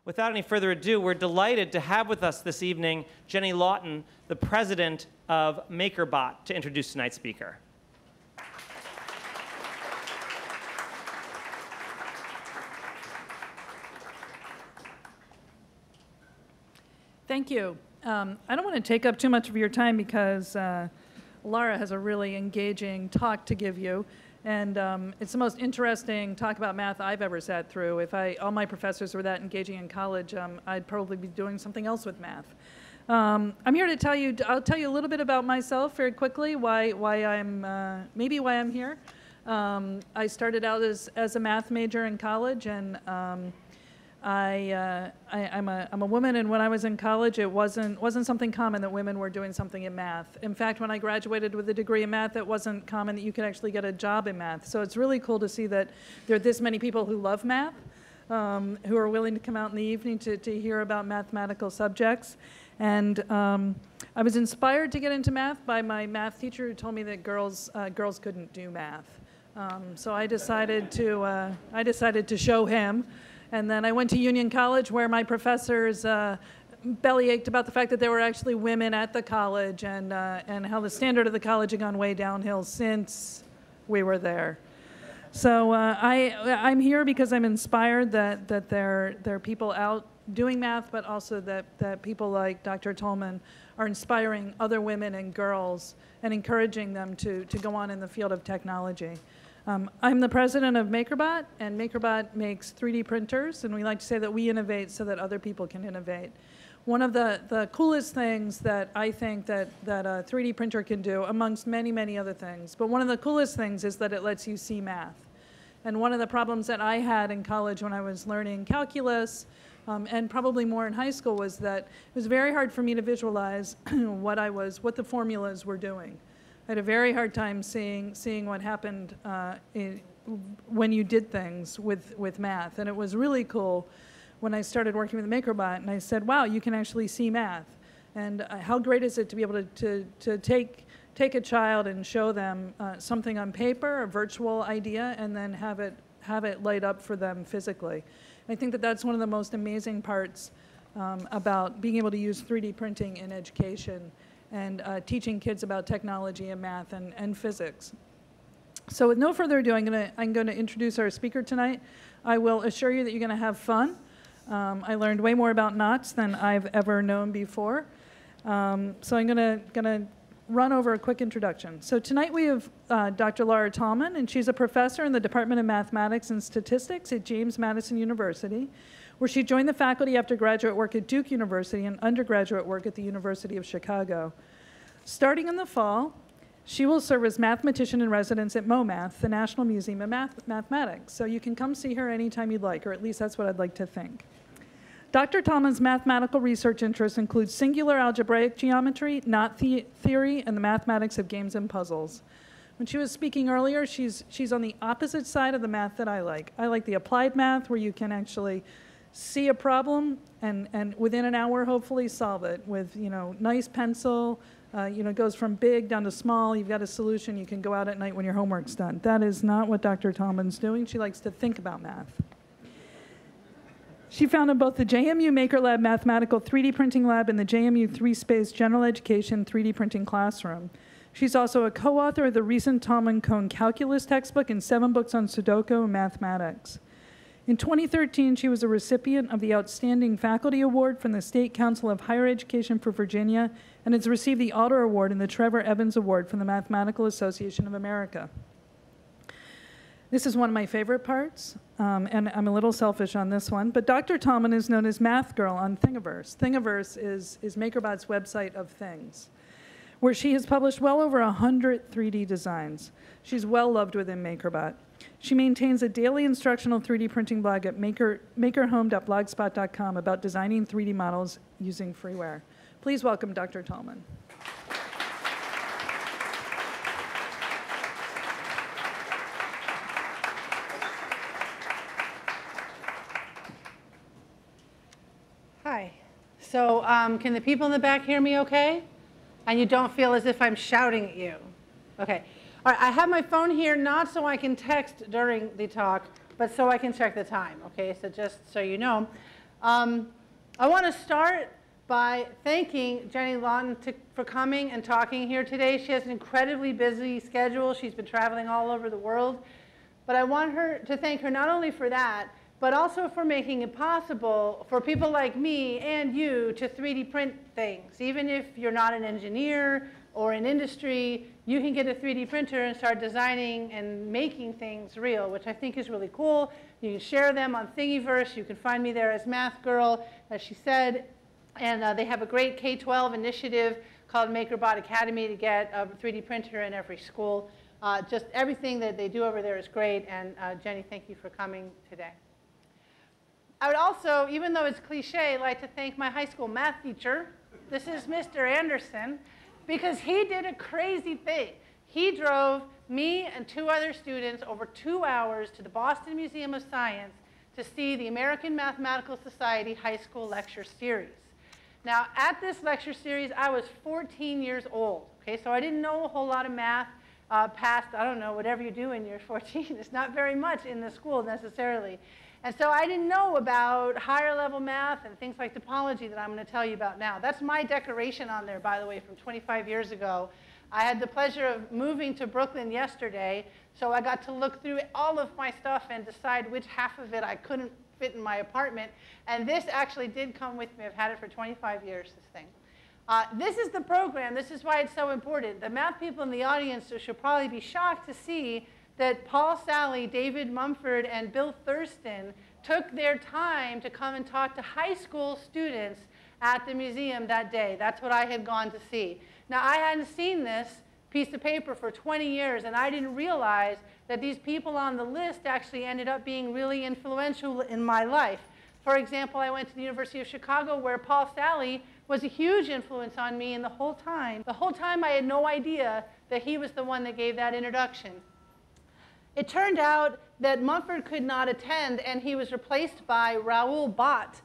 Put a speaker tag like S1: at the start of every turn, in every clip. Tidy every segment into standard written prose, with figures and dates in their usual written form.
S1: Without any further ado, we're delighted to have with us this evening Jenny Lawton, the president of MakerBot, to introduce tonight's speaker.
S2: Thank you. I don't want to take up too much of your time because Laura has a really engaging talk to give you. And it's the most interesting talk about math I've ever sat through. If all my professors were that engaging in college, I'd probably be doing something else with math. I'm here to tell you, I'll tell you a little bit about myself very quickly, maybe why I'm here. I started out as a math major in college, and I'm a woman, and when I was in college, it wasn't something common that women were doing something in math. In fact, when I graduated with a degree in math, it wasn't common that you could actually get a job in math. So it's really cool to see that there are this many people who love math, who are willing to come out in the evening to hear about mathematical subjects. And I was inspired to get into math by my math teacher who told me that girls couldn't do math. So I decided to show him. And then I went to Union College, where my professors bellyached about the fact that there were actually women at the college, and how the standard of the college had gone way downhill since we were there. So I'm here because I'm inspired that there are people out doing math, but also that people like Dr. Taalman are inspiring other women and girls and encouraging them to go on in the field of technology. I'm the president of MakerBot, and MakerBot makes 3D printers, and we like to say that we innovate so that other people can innovate. One of the coolest things that I think that a 3D printer can do, amongst many, many other things, but one of the coolest things is that it lets you see math. And one of the problems that I had in college when I was learning calculus, and probably more in high school, was that it was very hard for me to visualize what the formulas were doing. I had a very hard time seeing what happened when you did things with math. And it was really cool when I started working with MakerBot, and I said, wow, you can actually see math. And how great is it to be able to take a child and show them something on paper, a virtual idea, and then have it light up for them physically. And I think that that's one of the most amazing parts about being able to use 3D printing in education, and teaching kids about technology and math and physics. So with no further ado, I'm going to introduce our speaker tonight. I will assure you that you're going to have fun. I learned way more about knots than I've ever known before. So I'm going to run over a quick introduction. So tonight we have Dr. Laura Taalman, and she's a professor in the Department of Mathematics and Statistics at James Madison University, where she joined the faculty after graduate work at Duke University and undergraduate work at the University of Chicago. Starting in the fall, she will serve as mathematician in residence at MoMath, the National Museum of Mathematics. So you can come see her anytime you'd like, or at least that's what I'd like to think. Dr. Taalman's mathematical research interests include singular algebraic geometry, knot theory, and the mathematics of games and puzzles. When she was speaking earlier, she's on the opposite side of the math that I like. I like the applied math, where you can actually see a problem and within an hour hopefully solve it with nice pencil. It goes from big down to small. You've got a solution. You can go out at night when your homework's done. That is not what Dr. Taalman's doing. She likes to think about math. She founded both the JMU Maker Lab Mathematical 3D Printing Lab and the JMU 3-Space General Education 3D Printing Classroom. She's also a co-author of the recent Taalman-Cohn Calculus textbook and 7 books on Sudoku and mathematics. In 2013, she was a recipient of the Outstanding Faculty Award from the State Council of Higher Education for Virginia, and has received the Alder Award and the Trevor Evans Award from the Mathematical Association of America. This is one of my favorite parts, and I'm a little selfish on this one, but Dr. Taalman is known as Math Girl on Thingiverse. Thingiverse is MakerBot's website of things, where she has published well over 100 3D designs. She's well loved within MakerBot. She maintains a daily instructional 3D printing blog at makerhome.blogspot.com about designing 3D models using freeware. Please welcome Dr. Taalman.
S3: Hi. So can the people in the back hear me okay? And you don't feel as if I'm shouting at you? Okay. All right, I have my phone here, not so I can text during the talk, but so I can check the time, okay? So just so you know. I want to start by thanking Jenny Lawton for coming and talking here today. She has an incredibly busy schedule. She's been traveling all over the world. But I want to thank her not only for that, but also for making it possible for people like me and you to 3D print things. Even if you're not an engineer or in industry, you can get a 3D printer and start designing and making things real, which I think is really cool. You can share them on Thingiverse. You can find me there as Math Girl, as she said. And they have a great K-12 initiative called MakerBot Academy to get a 3D printer in every school. Just everything that they do over there is great. And Jenny, thank you for coming today. I would also, even though it's cliche, like to thank my high school math teacher. This is Mr. Anderson, because he did a crazy thing. He drove me and 2 other students over 2 hours to the Boston Museum of Science to see the American Mathematical Society High School Lecture Series. Now, at this lecture series, I was 14 years old. Okay, so I didn't know a whole lot of math past, I don't know, whatever you do when you're 14. It's not very much in the school necessarily. And so I didn't know about higher level math and things like topology that I'm going to tell you about now. That's my decoration on there, by the way, from 25 years ago. I had the pleasure of moving to Brooklyn yesterday, so I got to look through all of my stuff and decide which half of it I couldn't fit in my apartment. And this actually did come with me. I've had it for 25 years, this thing. This is the program. This is why it's so important. The math people in the audience should probably be shocked to see that Paul Sally, David Mumford, and Bill Thurston took their time to come and talk to high school students at the museum that day. That's what I had gone to see. Now, I hadn't seen this piece of paper for 20 years, and I didn't realize that these people on the list actually ended up being really influential in my life. For example, I went to the University of Chicago, where Paul Sally was a huge influence on me, and the whole time I had no idea that he was the one that gave that introduction. It turned out that Mumford could not attend, and he was replaced by Raoul Bott,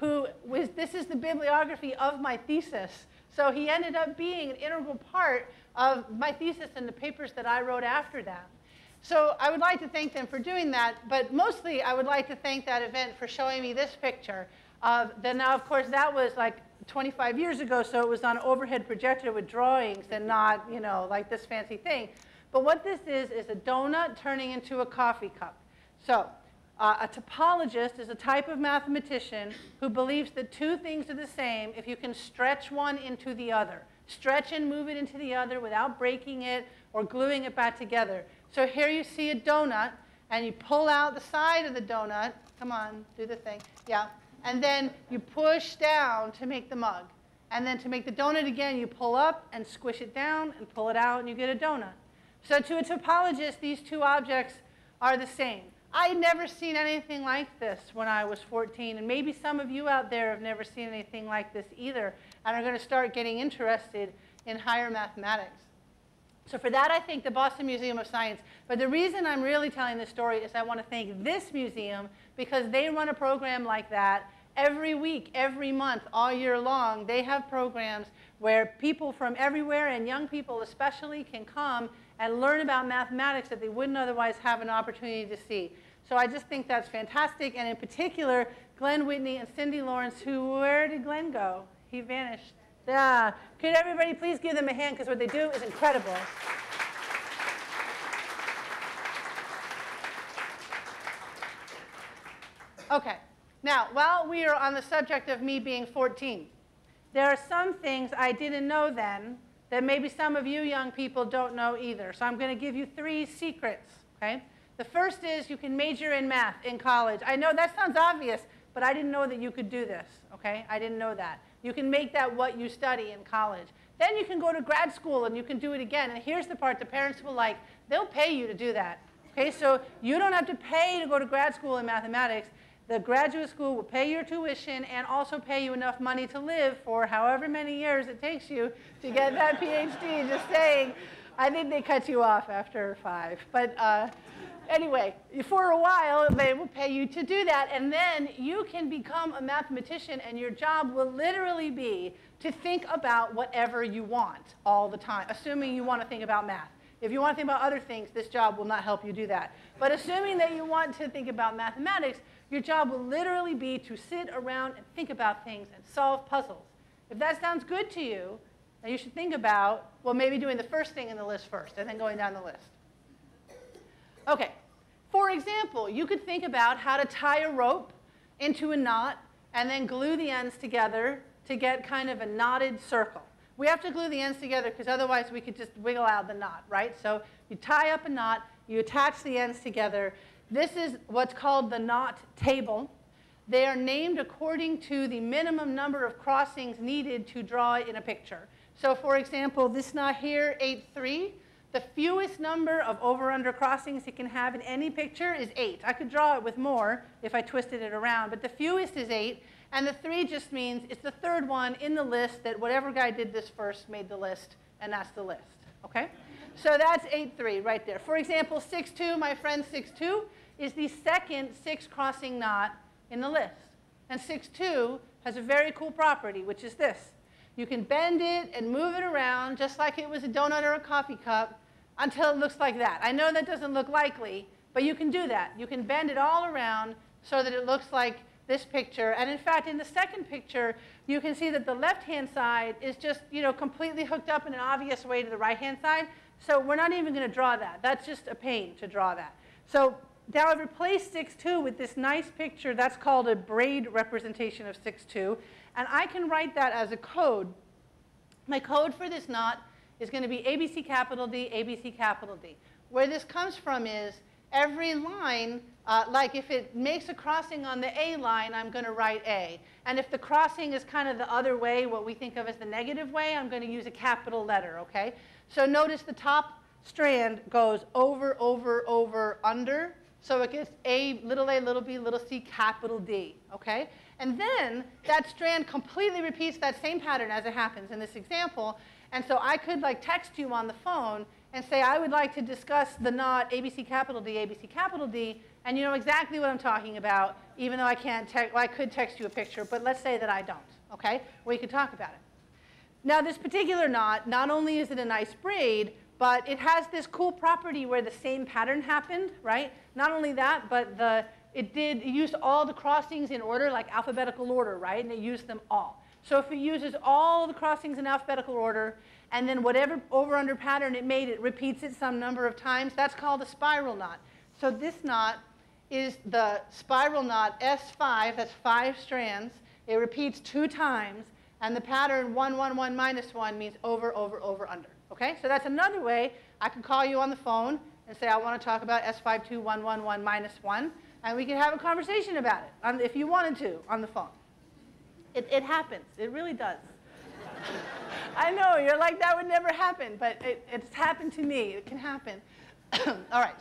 S3: this is the bibliography of my thesis. So he ended up being an integral part of my thesis and the papers that I wrote after that. So I would like to thank them for doing that, but mostly I would like to thank that event for showing me this picture. Now, of course, that was like 25 years ago, so it was on an overhead projector with drawings and not, you know, like this fancy thing. But what this is a donut turning into a coffee cup. So a topologist is a type of mathematician who believes that 2 things are the same if you can stretch one into the other. Stretch and move it into the other without breaking it or gluing it back together. So here you see a donut, and you pull out the side of the donut. Come on, do the thing. Yeah. And then you push down to make the mug. And then to make the donut again, you pull up and squish it down and pull it out, and you get a donut. So to a topologist, these 2 objects are the same. I had never seen anything like this when I was 14, and maybe some of you out there have never seen anything like this either and are going to start getting interested in higher mathematics. So for that, I thank the Boston Museum of Science. But the reason I'm really telling this story is I want to thank this museum, because they run a program like that every week, every month, all year long. They have programs where people from everywhere, and young people especially, can come and learn about mathematics that they wouldn't otherwise have an opportunity to see. So I just think that's fantastic. And in particular, Glenn Whitney and Cindy Lawrence, where did Glenn go? He vanished. Yeah. Could everybody please give them a hand, because what they do is incredible. Okay. Now, while we are on the subject of me being 14, there are some things I didn't know then that maybe some of you young people don't know either. So I'm going to give you 3 secrets, okay? The first is you can major in math in college. I know that sounds obvious, but I didn't know that you could do this, okay? I didn't know that. You can make that what you study in college. Then you can go to grad school and you can do it again. And here's the part the parents will like. They'll pay you to do that, okay? So you don't have to pay to go to grad school in mathematics. The graduate school will pay your tuition and also pay you enough money to live for however many years it takes you to get that PhD. Just saying, I think they cut you off after 5. But anyway, for a while, they will pay you to do that. And then you can become a mathematician, and your job will literally be to think about whatever you want all the time, assuming you want to think about math. If you want to think about other things, this job will not help you do that. But assuming that you want to think about mathematics, Your job will literally be to sit around and think about things and solve puzzles. If that sounds good to you, then you should think about, well, maybe doing the first thing in the list first and then going down the list. OK. For example, you could think about how to tie a rope into a knot and then glue the ends together to get kind of a knotted circle. We have to glue the ends together because otherwise we could just wiggle out the knot, right? So you tie up a knot, you attach the ends together. This is what's called the knot table. They are named according to the minimum number of crossings needed to draw in a picture. So for example, this knot here, 8-3. The fewest number of over-under crossings you can have in any picture is 8. I could draw it with more if I twisted it around, but the fewest is 8. And the 3 just means it's the third one in the list that whatever guy did this first made the list, and that's the list. Okay? So that's 8-3 right there. For example, 6-2, my friend 6-2, is the second 6-crossing knot in the list. And 6-2 has a very cool property, which is this. You can bend it and move it around just like it was a donut or a coffee cup until it looks like that. I know that doesn't look likely, but you can do that. You can bend it all around so that it looks like this picture. And in fact, in the second picture, you can see that the left-hand side is just completely hooked up in an obvious way to the right-hand side. So we're not even going to draw that. That's just a pain to draw that. So now I've replaced 6-2 with this nice picture. That's called a braid representation of 6-2. And I can write that as a code. My code for this knot is going to be ABC capital D, ABC capital D. Where this comes from is every line, like if it makes a crossing on the A line, I'm going to write A. And if the crossing is kind of the other way, what we think of as the negative way, I'm going to use a capital letter, OK? So notice the top strand goes over, over, over, under. So it gets A, little b, little c, capital D, OK? And then that strand completely repeats that same pattern as it happens in this example. And so I could text you on the phone and say, I would like to discuss the knot ABC capital D, and you know exactly what I'm talking about, even though I can't I could text you a picture, but let's say that I don't, OK? We could talk about it. Now, this particular knot, not only is it a nice braid, but it has this cool property where the same pattern happened, right? Not only that, but it used all the crossings in order, like alphabetical order, right? And it used them all. So if it uses all the crossings in alphabetical order, and then whatever over-under pattern it made, it repeats it some number of times, that's called a spiral knot. So this knot is the spiral knot S5, that's 5 strands. It repeats 2 times, and the pattern 1, 1, 1, minus 1 means over, over, over, under. Okay? So that's another way I can call you on the phone and say, I want to talk about S5, 2, 1, 1, 1, minus 1, and we can have a conversation about it if you wanted to on the phone. It happens. It really does. I know, you're like, that would never happen, but it's happened to me. It can happen. All right,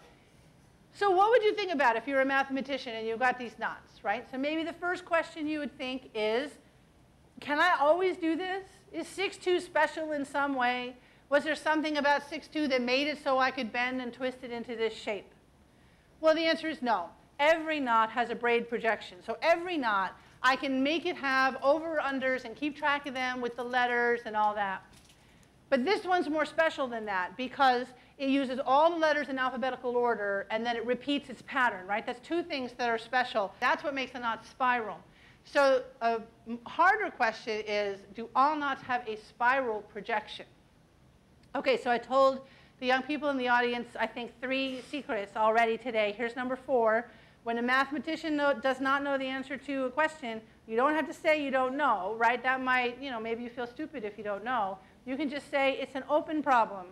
S3: so what would you think about if you're a mathematician and you've got these knots, right? So maybe the first question you would think is, can I always do this? Is 6-2 special in some way? Was there something about 6-2 that made it so I could bend and twist it into this shape? Well, the answer is no. Every knot has a braid projection. So every knot, I can make it have over-unders and keep track of them with the letters and all that. But this one's more special than that because it uses all the letters in alphabetical order and then it repeats its pattern, right? That's 2 things that are special. That's what makes a knot spiral. So a harder question is, do all knots have a spiral projection? OK, so I told the young people in the audience, I think, 3 secrets already today. Here's number 4. When a mathematician does not know the answer to a question, you don't have to say you don't know, right? That might, maybe you feel stupid if you don't know. You can just say it's an open problem.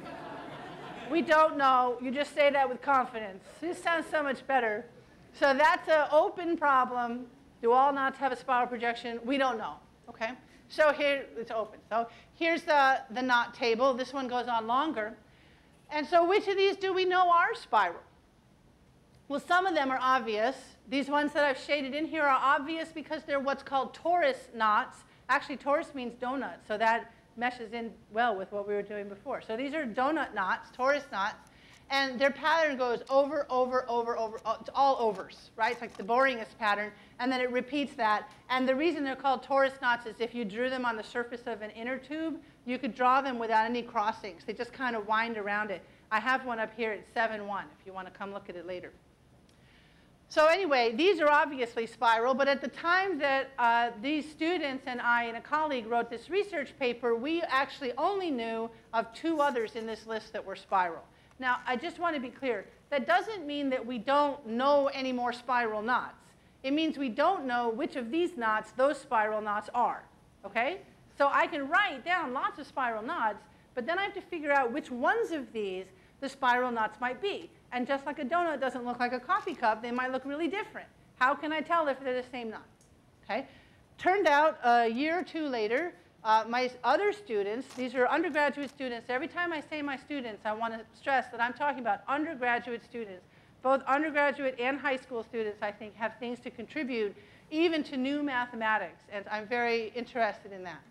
S3: We don't know. You just say that with confidence. This sounds so much better. So that's an open problem. Do all knots have a spiral projection? We don't know, OK? So here, it's open. So here's the knot table. This one goes on longer. And so which of these do we know are spiral? Well, some of them are obvious. These ones that I've shaded in here are obvious because they're what's called torus knots. Actually, torus means donut, so that meshes in well with what we were doing before. So these are donut knots, torus knots, and their pattern goes over, over, over, over. It's all overs, right? It's like the boringest pattern, and then it repeats that. And the reason they're called torus knots is if you drew them on the surface of an inner tube, you could draw them without any crossings. They just kind of wind around it. I have one up here at 7-1 if you want to come look at it later. So anyway, these are obviously spiral, but at the time that these students and I and a colleague wrote this research paper, we actually only knew of 2 others in this list that were spiral. Now, I just want to be clear. That doesn't mean that we don't know any more spiral knots. It means we don't know which of these knots those spiral knots are, okay? So I can write down lots of spiral knots, but then I have to figure out which ones of these the spiral knots might be. And just like a donut doesn't look like a coffee cup, they might look really different. How can I tell if they're the same knot? Okay? Turned out a year or 2 later, my other students, these are undergraduate students. Every time I say my students, I want to stress that I'm talking about undergraduate students. Both undergraduate and high school students, I think, have things to contribute even to new mathematics, and I'm very interested in that.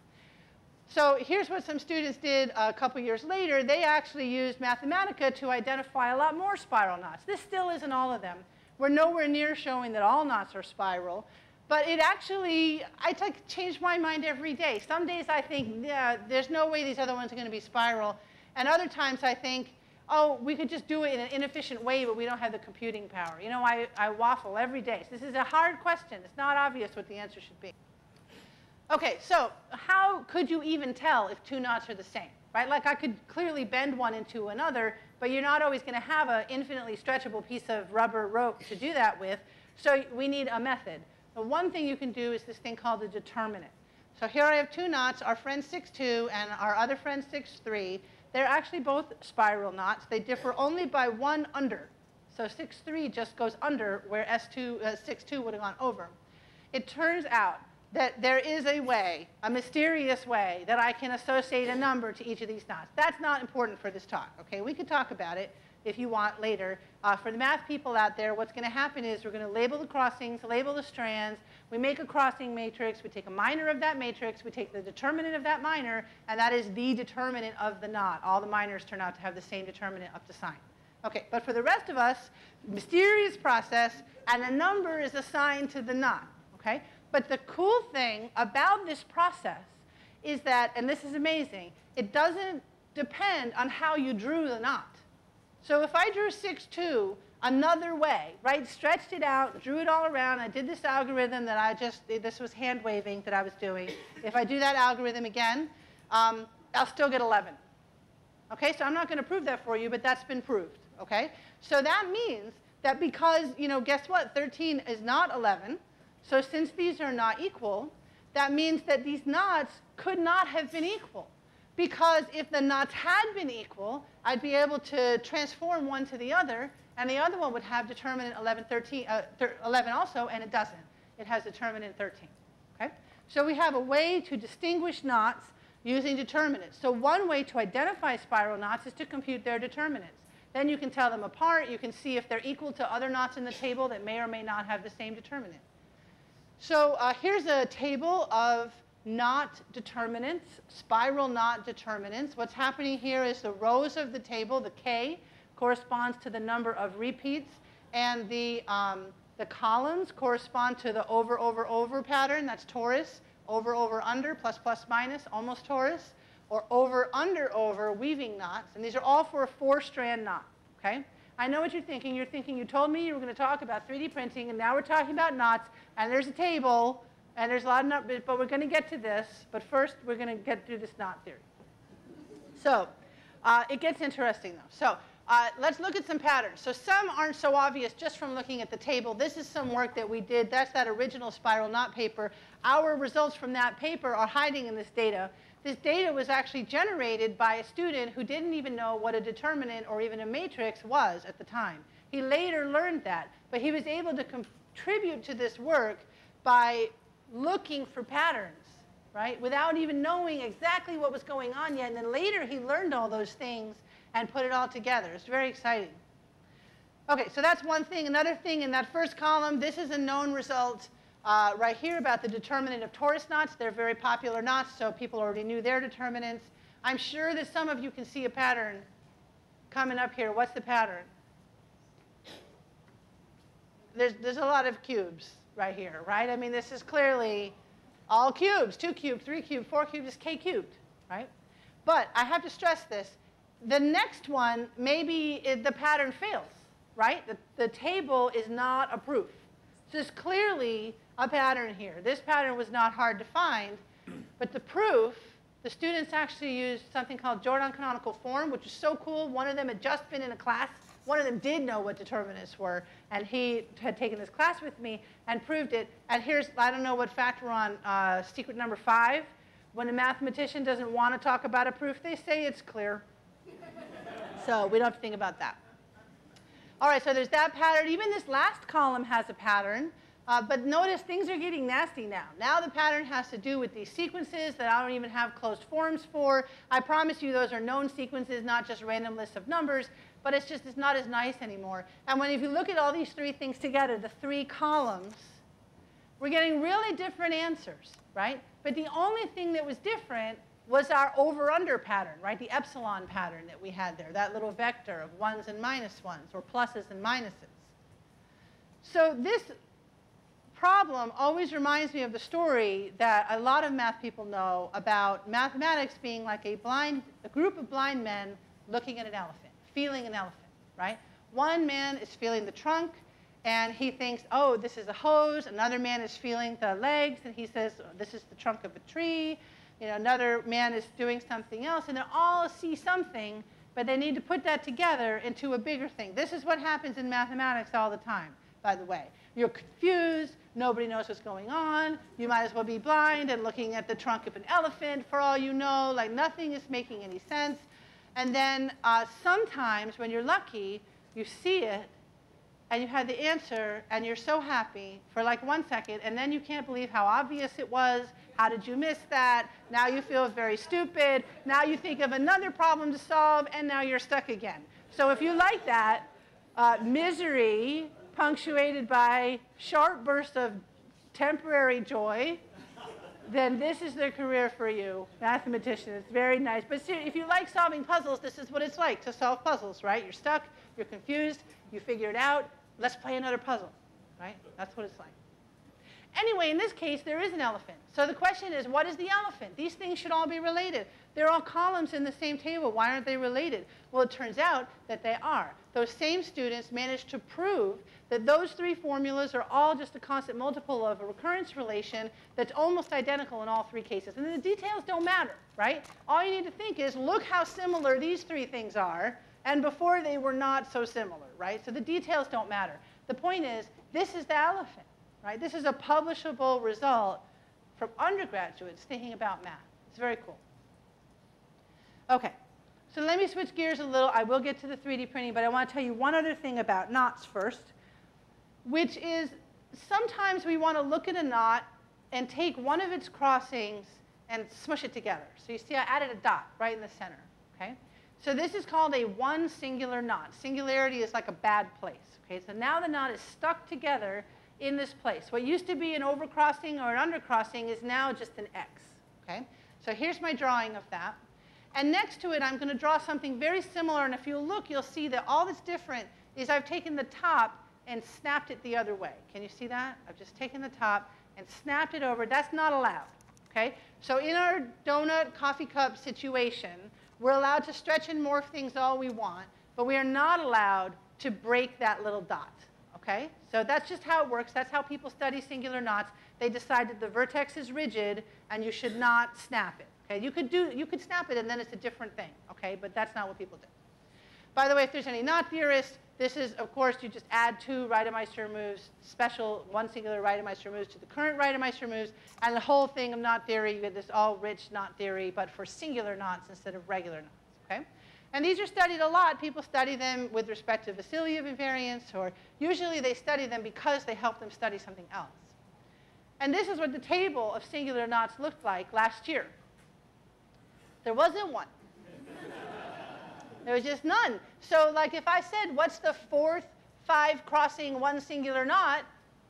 S3: So here's what some students did a couple years later. They actually used Mathematica to identify a lot more spiral knots. This still isn't all of them. We're nowhere near showing that all knots are spiral. But it actually, I change my mind every day. Some days I think, yeah, there's no way these other ones are going to be spiral. And other times I think, oh, we could just do it in an inefficient way, but we don't have the computing power. You know, I waffle every day. So this is a hard question. It's not obvious what the answer should be. OK, so how could you even tell if 2 knots are the same? Right? Like I could clearly bend one into another, but you're not always going to have an infinitely stretchable piece of rubber rope to do that with. So we need a method. The one thing you can do is this thing called a determinant. So here I have 2 knots, our friend 6-2 and our other friend 6-3. They're actually both spiral knots. They differ only by 1 under. So 6-3 just goes under where 6-2 would have gone over. It turns out that there is a way, a mysterious way, that I can associate a number to each of these knots. That's not important for this talk. Okay, we could talk about it if you want later. For the math people out there, what's going to happen is we're going to label the crossings, label the strands. We make a crossing matrix. We take a minor of that matrix. We take the determinant of that minor, and that is the determinant of the knot. All the minors turn out to have the same determinant up to sign. OK, but for the rest of us, mysterious process, and a number is assigned to the knot. OK? But the cool thing about this process is that, and this is amazing, it doesn't depend on how you drew the knot. So if I drew 6-2 another way, right, stretched it out, drew it all around, I did this algorithm that this was hand waving that I was doing. If I do that algorithm again, I'll still get 11. OK, so I'm not going to prove that for you, but that's been proved. OK, so that means that because, you know, guess what? 13 is not 11. So since these are not equal, that means that these knots could not have been equal. Because if the knots had been equal, I'd be able to transform one to the other, and the other one would have determinant 11 also, and it doesn't. It has determinant 13. Okay? So we have a way to distinguish knots using determinants. So one way to identify spiral knots is to compute their determinants. Then you can tell them apart. You can see if they're equal to other knots in the table that may or may not have the same determinant. So here's a table of knot determinants, spiral knot determinants. What's happening here is the rows of the table, the K, corresponds to the number of repeats, and the columns correspond to the over, over, over pattern. That's torus, over, over, under, plus, plus, minus, almost torus, or over, under, over, weaving knots. And these are all for a 4-strand knot. Okay? I know what you're thinking. You're thinking you told me you were going to talk about 3D printing, and now we're talking about knots, and there's a table, and there's a lot of numbers, but we're going to get to this. But first, we're going to get through this knot theory. So it gets interesting, though. So let's look at some patterns. So some aren't so obvious just from looking at the table. This is some work that we did. That's that original spiral knot paper. Our results from that paper are hiding in this data. This data was actually generated by a student who didn't even know what a determinant or even a matrix was at the time. He later learned that, but he was able to contribute to this work by looking for patterns, right, without even knowing exactly what was going on yet. And then later he learned all those things and put it all together. It's very exciting. OK, so that's one thing. Another thing in that first column, this is a known result right here about the determinant of torus knots. They're very popular knots, so people already knew their determinants. I'm sure that some of you can see a pattern coming up here. What's the pattern? There's a lot of cubes right here, right? I mean, this is clearly all cubes, 2 cubed, 3 cubed, 4 cubed is k cubed, right? But I have to stress this. The next one, maybe the pattern fails. right? The table is not a proof. So there's clearly a pattern here. This pattern was not hard to find, but the proof, the students actually used something called Jordan canonical form, which is so cool. One of them had just been in a class. One of them did know what determinists were, and he had taken this class with me and proved it. And here's, I don't know what fact we're on, secret number 5. When a mathematician doesn't want to talk about a proof, they say it's clear. So we don't have to think about that. All right, so there's that pattern. Even this last column has a pattern. But notice things are getting nasty now. Now the pattern has to do with these sequences that I don't even have closed forms for. I promise you those are known sequences, not just random lists of numbers. But it's not as nice anymore. And if you look at all these 3 things together, the 3 columns, we're getting really different answers, right? But the only thing that was different was our over-under pattern, right? The epsilon pattern that we had there, that little vector of 1s and -1s, or pluses and minuses. So this problem always reminds me of the story that a lot of math people know about mathematics being like a group of blind men looking at an elephant, feeling an elephant, right? One man is feeling the trunk, and he thinks, oh, this is a hose. Another man is feeling the legs, and he says, oh, this is the trunk of a tree. You know, another man is doing something else, and they all see something, but they need to put that together into a bigger thing. This is what happens in mathematics all the time, by the way. You're confused. Nobody knows what's going on. You might as well be blind and looking at the trunk of an elephant, for all you know. Like, nothing is making any sense. And then sometimes, when you're lucky, you see it, and you have the answer, and you're so happy for like 1 second, and then you can't believe how obvious it was. How did you miss that? Now you feel very stupid. Now you think of another problem to solve, and now you're stuck again. So if you like that, misery punctuated by sharp bursts of temporary joy, then this is the career for you, mathematician. It's very nice. But if you like solving puzzles, this is what it's like to solve puzzles, right? You're stuck, you're confused, you figure it out. Let's play another puzzle, right? That's what it's like. Anyway, in this case, there is an elephant. So the question is, what is the elephant? These things should all be related. They're all columns in the same table. Why aren't they related? Well, it turns out that they are. Those same students managed to prove that those 3 formulas are all just a constant multiple of a recurrence relation that's almost identical in all 3 cases. And the details don't matter, right? All you need to think is, look how similar these 3 things are, and before they were not so similar, right? So the details don't matter. The point is, this is the elephant, right? This is a publishable result from undergraduates thinking about math. It's very cool. OK, so let me switch gears a little. I will get to the 3D printing, but I want to tell you one other thing about knots first, which is sometimes we want to look at a knot and take one of its crossings and smush it together. So you see I added a dot right in the center, OK? So this is called a one singular knot. Singularity is like a bad place, OK? So now the knot is stuck together in this place. What used to be an overcrossing or an undercrossing is now just an X, OK? So here's my drawing of that. And next to it, I'm going to draw something very similar. And if you look, you'll see that all that's different is I've taken the top and snapped it the other way. Can you see that? I've just taken the top and snapped it over. That's not allowed, OK? So in our donut coffee cup situation, we're allowed to stretch and morph things all we want, but we are not allowed to break that little dot, OK? So that's just how it works. That's how people study singular knots. They decide that the vertex is rigid, and you should not snap it. Okay? You could snap it, and then it's a different thing. Okay? But that's not what people do. By the way, if there's any knot theorists, this is, of course, you just add 2 Reidemeister moves, special one singular Reidemeister moves to the current Reidemeister moves, and the whole thing of knot theory, you get this all rich knot theory, but for singular knots instead of regular knots. Okay? And these are studied a lot. People study them with respect to Vassiliev invariance, or usually they study them because they help them study something else. And this is what the table of singular knots looked like last year. There wasn't one. There was just none. So like if I said, what's the 4th 5 crossing one singular knot,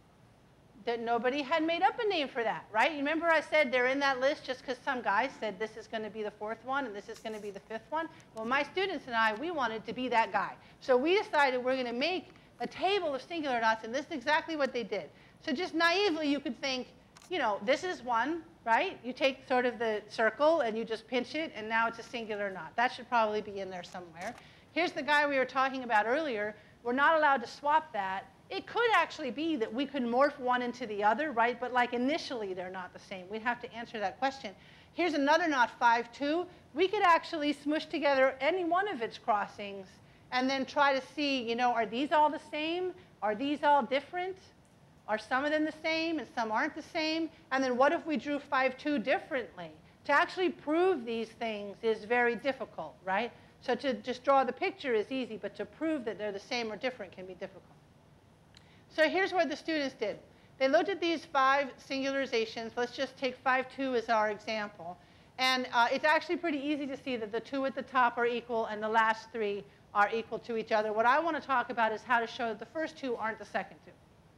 S3: that nobody had made up a name for that, right? You remember I said they're in that list just because some guy said this is going to be the 4th one and this is going to be the 5th one? Well, my students and I, we wanted to be that guy. So we decided we're going to make a table of singular knots, and this is exactly what they did. So just naively, you could think, you know, this is one, right? You take sort of the circle, and you just pinch it, and now it's a singular knot. That should probably be in there somewhere. Here's the guy we were talking about earlier we're not allowed to swap that. It could actually be that we could morph one into the other, right? But like initially, they're not the same. We'd have to answer that question. Here's another knot, 5-2. We could actually smush together any one of its crossings and then try to see, you know, are these all the same? Are these all different? Are some of them the same and some aren't the same? And then what if we drew 5-2 differently? To actually prove these things is very difficult, right? So to just draw the picture is easy, but to prove that they're the same or different can be difficult. So here's what the students did. They looked at these 5 singularizations. Let's just take 5-2 as our example. And it's actually pretty easy to see that the 2 at the top are equal and the last 3 are equal to each other. What I want to talk about is how to show that the first 2 aren't the second 2.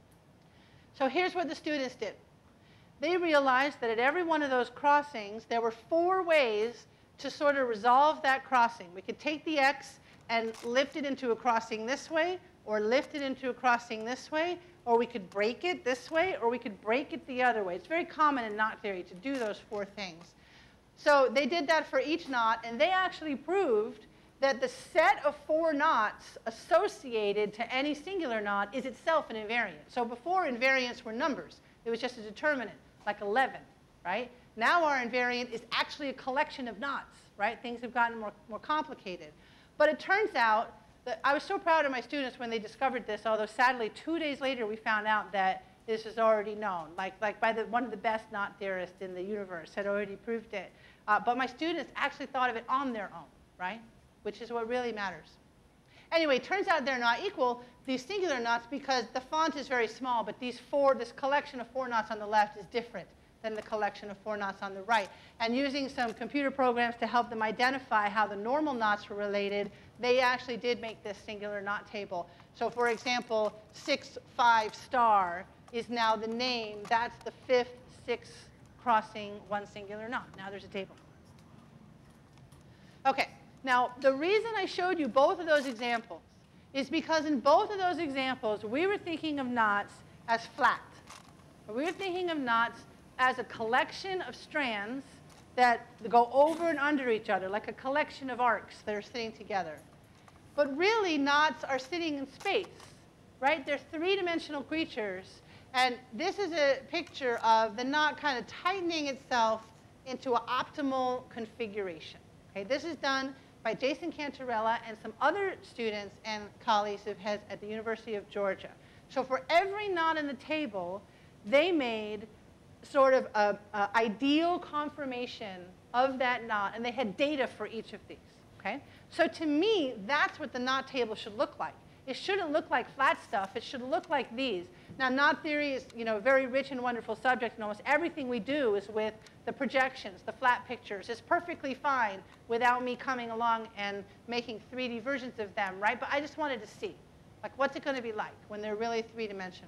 S3: So here's what the students did. They realized that at every one of those crossings, there were 4 ways to sort of resolve that crossing. We could take the x and lift it into a crossing this way, or lift it into a crossing this way, or we could break it this way, or we could break it the other way. It's very common in knot theory to do those 4 things. So they did that for each knot, and they actually proved that the set of 4 knots associated to any singular knot is itself an invariant. So before, invariants were numbers. It was just a determinant, like 11, right? Now our invariant is actually a collection of knots, right? Things have gotten more complicated. But it turns out that I was so proud of my students when they discovered this, although sadly 2 days later we found out that this is already known, like by one of the best knot theorists in the universe had already proved it. But my students actually thought of it on their own, right? Which is what really matters. Anyway, it turns out they're not equal, these singular knots, because the font is very small, but this collection of 4 knots on the left is different than the collection of 4 knots on the right. And using some computer programs to help them identify how the normal knots were related, they actually did make this singular knot table. So for example, 6-5 star is now the name. That's the 5th 6 crossing 1 singular knot. Now there's a table. OK. Now, the reason I showed you both of those examples is because in both of those examples, we were thinking of knots as flat. We were thinking of knots as a collection of strands that go over and under each other, like a collection of arcs that are sitting together. But really, knots are sitting in space, right? They're 3-dimensional creatures. And this is a picture of the knot kind of tightening itself into an optimal configuration. Okay, this is done by Jason Cantarella and some other students and colleagues at the University of Georgia. So for every knot in the table, they made sort of an ideal conformation of that knot, and they had data for each of these. Okay? So to me, that's what the knot table should look like. It shouldn't look like flat stuff. It should look like these. Now, knot theory is a very rich and wonderful subject, and almost everything we do is with the projections, the flat pictures. It's perfectly fine without me coming along and making 3D versions of them, right? But I just wanted to see, like, what's it going to be like when they're really 3-dimensional?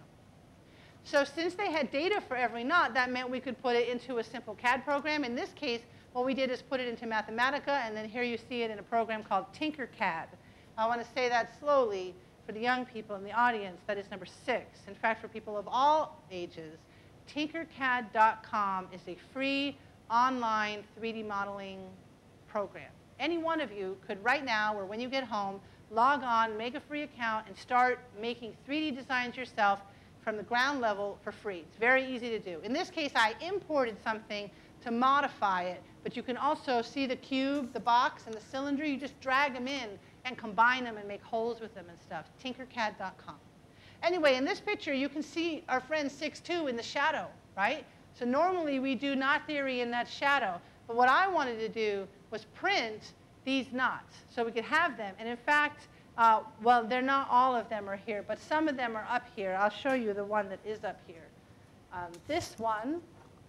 S3: So since they had data for every knot, that meant we could put it into a simple CAD program. In this case, what we did is put it into Mathematica, and then here you see it in a program called Tinkercad. I want to say that slowly for the young people in the audience. That is number 6. In fact, for people of all ages, Tinkercad.com is a free online 3D modeling program. Any one of you could right now, or when you get home, log on, make a free account, and start making 3D designs yourself from the ground level for free. It's very easy to do. In this case, I imported something to modify it, but you can also see the cube, the box, and the cylinder. You just drag them in and combine them and make holes with them and stuff. Tinkercad.com. Anyway, in this picture, you can see our friend 6-2 in the shadow, right? So normally, we do knot theory in that shadow. But what I wanted to do was print these knots so we could have them. And in fact, well, they're not all of them are here, but some of them are up here. I'll show you the one that is up here. This one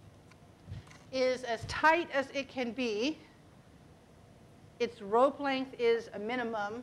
S3: is as tight as it can be. Its rope length is a minimum.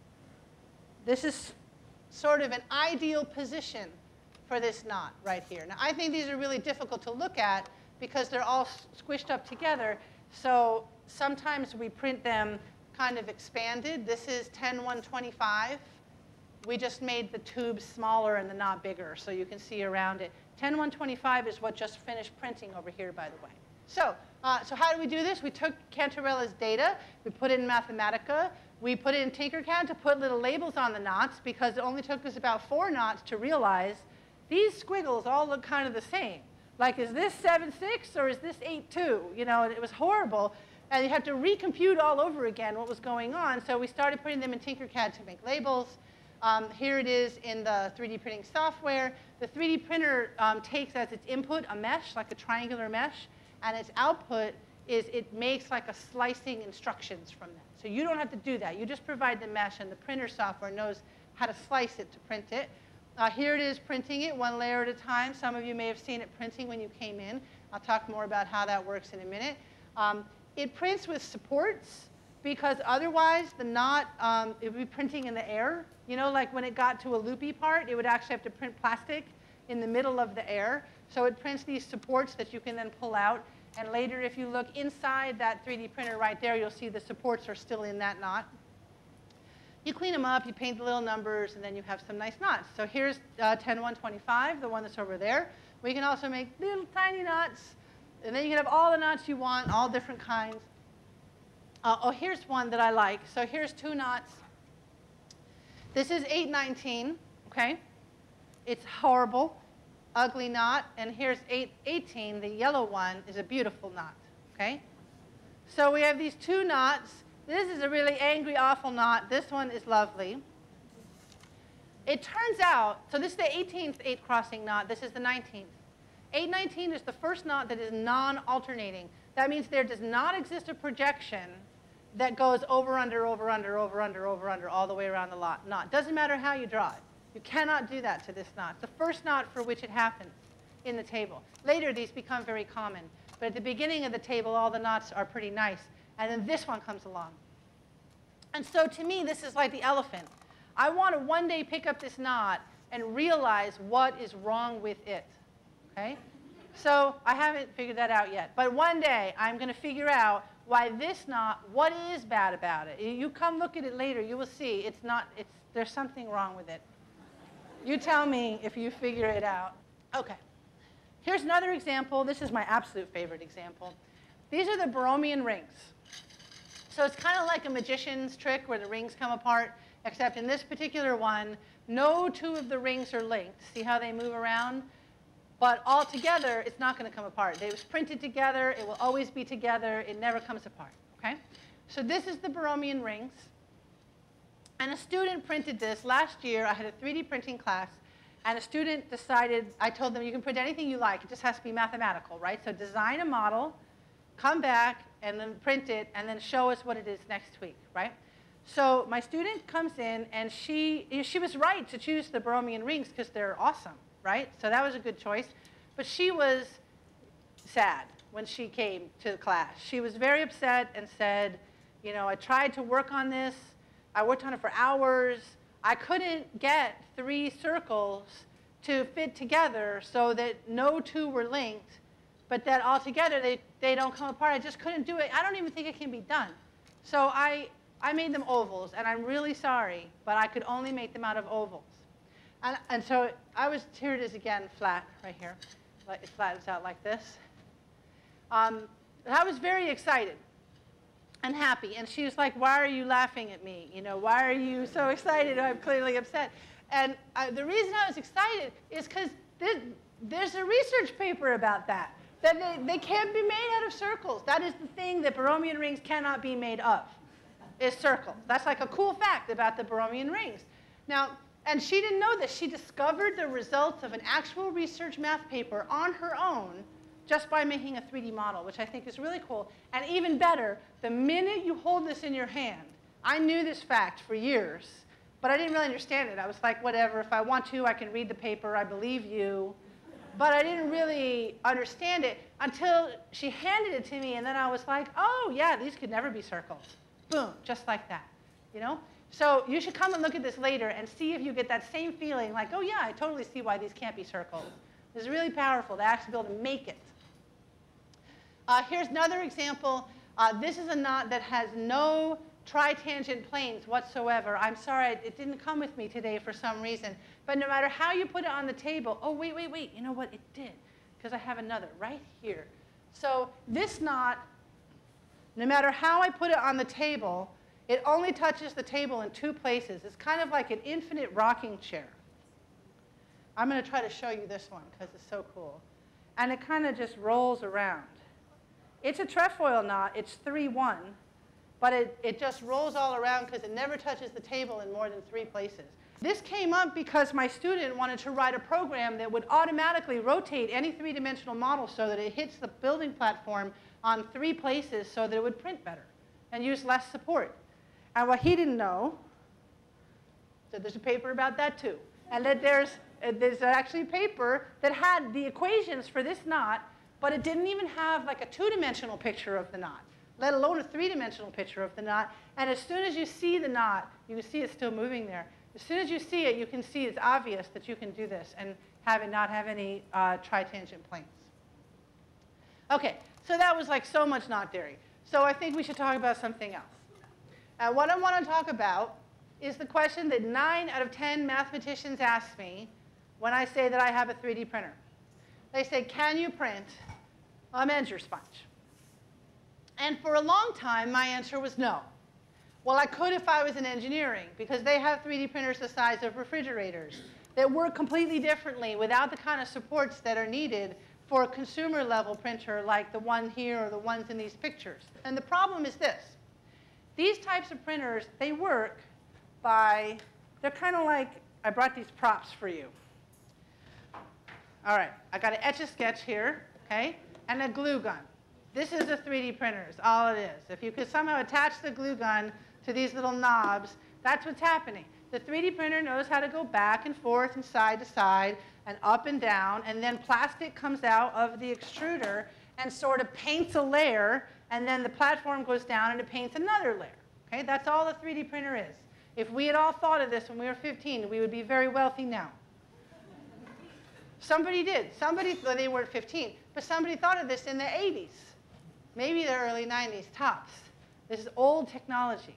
S3: This is sort of an ideal position for this knot right here. Now, I think these are really difficult to look at because they're all squished up together. So sometimes we print them kind of expanded. This is 10-125. We just made the tube smaller and the knot bigger so you can see around it. 10-125 is what just finished printing over here, by the way. So how do we do this? We took Cantarella's data. We put it in Mathematica. We put it in Tinkercad to put little labels on the knots because it only took us about 4 knots to realize these squiggles all look kind of the same. Like, is this 7-6 or is this 8-2? You know, it was horrible. And you had to recompute all over again what was going on. So we started putting them in Tinkercad to make labels. Here it is in the 3D printing software. The 3D printer takes as its input a mesh, like a triangular mesh, and its output is it makes like a slicing instructions from that. So you don't have to do that. You just provide the mesh, and the printer software knows how to slice it to print it. Here it is printing it 1 layer at a time. Some of you may have seen it printing when you came in. I'll talk more about how that works in a minute. It prints with supports because otherwise the knot, it would be printing in the air. You know, like when it got to a loopy part, it would actually have to print plastic in the middle of the air. So it prints these supports that you can then pull out. And later, if you look inside that 3D printer right there, you'll see the supports are still in that knot. You clean them up, you paint the little numbers, and then you have some nice knots. So here's 10125, the one that's over there. We can also make little tiny knots. And then you can have all the knots you want, all different kinds. Oh, here's one that I like. So here's 2 knots. This is 819, okay? It's horrible, ugly knot. And here's 818, the yellow one, is a beautiful knot, okay? So we have these 2 knots. This is a really angry, awful knot. This one is lovely. It turns out, so this is the 18th 8-crossing knot. This is the 19th. 819 is the first knot that is non-alternating. That means there does not exist a projection that goes over, under, over, under, over, under, over, under, all the way around the knot. Doesn't matter how you draw it. You cannot do that to this knot. It's the first knot for which it happens in the table. Later, these become very common. But at the beginning of the table, all the knots are pretty nice. And then this one comes along. And so to me, this is like the elephant. I want to one day pick up this knot and realize what is wrong with it. Okay? So I haven't figured that out yet. But one day, I'm going to figure out why this knot, what is bad about it. You come look at it later, you will see there's something wrong with it. You tell me if you figure it out. Okay. Here's another example. This is my absolute favorite example. These are the Borromean rings. So it's kind of like a magician's trick where the rings come apart, except in this particular one, no 2 of the rings are linked. See how they move around? But all together, it's not going to come apart. It was printed together. It will always be together. It never comes apart. Okay? So this is the Borromean rings. And a student printed this. Last year, I had a 3D printing class. And a student decided, I told them, you can print anything you like. It just has to be mathematical, right? So design a model, come back, and then print it, and then show us what it is next week, right? So my student comes in, and she was right to choose the Borromean rings because they're awesome. Right? So that was a good choice. But she was sad when she came to class. She was very upset and said, you know, I tried to work on this. I worked on it for hours. I couldn't get 3 circles to fit together so that no 2 were linked, but that all together they don't come apart. I just couldn't do it. I don't even think it can be done. So I made them ovals, and I'm really sorry, but I could only make them out of ovals. And so here it is again, flat right here. It flattens out like this. I was very excited and happy. And she was like, why are you laughing at me? You know, why are you so excited? I'm clearly upset. And the reason I was excited is because there's a research paper about that. That they can't be made out of circles. That is the thing that Borromean rings cannot be made of, is circles. That's like a cool fact about the Borromean rings. Now, and she didn't know this. She discovered the results of an actual research math paper on her own just by making a 3D model, which I think is really cool. And even better, the minute you hold this in your hand, I knew this fact for years, but I didn't really understand it. I was like, whatever, if I want to, I can read the paper, I believe you. But I didn't really understand it until she handed it to me, and then I was like, oh, yeah, these could never be circles. Boom, just like that, you know? So you should come and look at this later and see if you get that same feeling like, oh, yeah, I totally see why these can't be circles. It's really powerful to actually be able to make it. Here's another example. This is a knot that has no tritangent planes whatsoever. I'm sorry, it didn't come with me today for some reason. But no matter how you put it on the table, oh, wait. You know what? It did, because I have another right here. So this knot, no matter how I put it on the table, It only touches the table in 2 places. It's kind of like an infinite rocking chair. I'm going to try to show you this one because it's so cool. And it kind of just rolls around. It's a trefoil knot. It's 3-1. But it just rolls all around because it never touches the table in more than 3 places. This came up because my student wanted to write a program that would automatically rotate any 3-dimensional model so that it hits the building platform on 3 places so that it would print better and use less support. And what he didn't know, so there's a paper about that too, and that there's actually a paper that had the equations for this knot, but it didn't even have like a 2-dimensional picture of the knot, let alone a 3-dimensional picture of the knot. And as soon as you see the knot, you can see it's still moving there. As soon as you see it, you can see it's obvious that you can do this and have it not have any tritangent planes. OK, so that was like so much knot theory. So I think we should talk about something else. What I want to talk about is the question that 9 out of 10 mathematicians ask me when I say that I have a 3D printer. They say, can you print a Menger sponge? And for a long time, my answer was no. Well, I could if I was in engineering, because they have 3D printers the size of refrigerators that work completely differently without the kind of supports that are needed for a consumer-level printer like the one here or the ones in these pictures. And the problem is this. These types of printers, they work by, they're kind of like, I brought these props for you. All right, I got an Etch-a-Sketch here, okay, and a glue gun. This is a 3D printer, is all it is. If you could somehow attach the glue gun to these little knobs, that's what's happening. The 3D printer knows how to go back and forth and side to side and up and down, and then plastic comes out of the extruder and sort of paints a layer, and then the platform goes down and it paints another layer. Okay? That's all a 3D printer is. If we had all thought of this when we were 15, we would be very wealthy now. Somebody did. Somebody, well, they weren't 15, but somebody thought of this in the 80s. Maybe the early 90s, tops. This is old technology.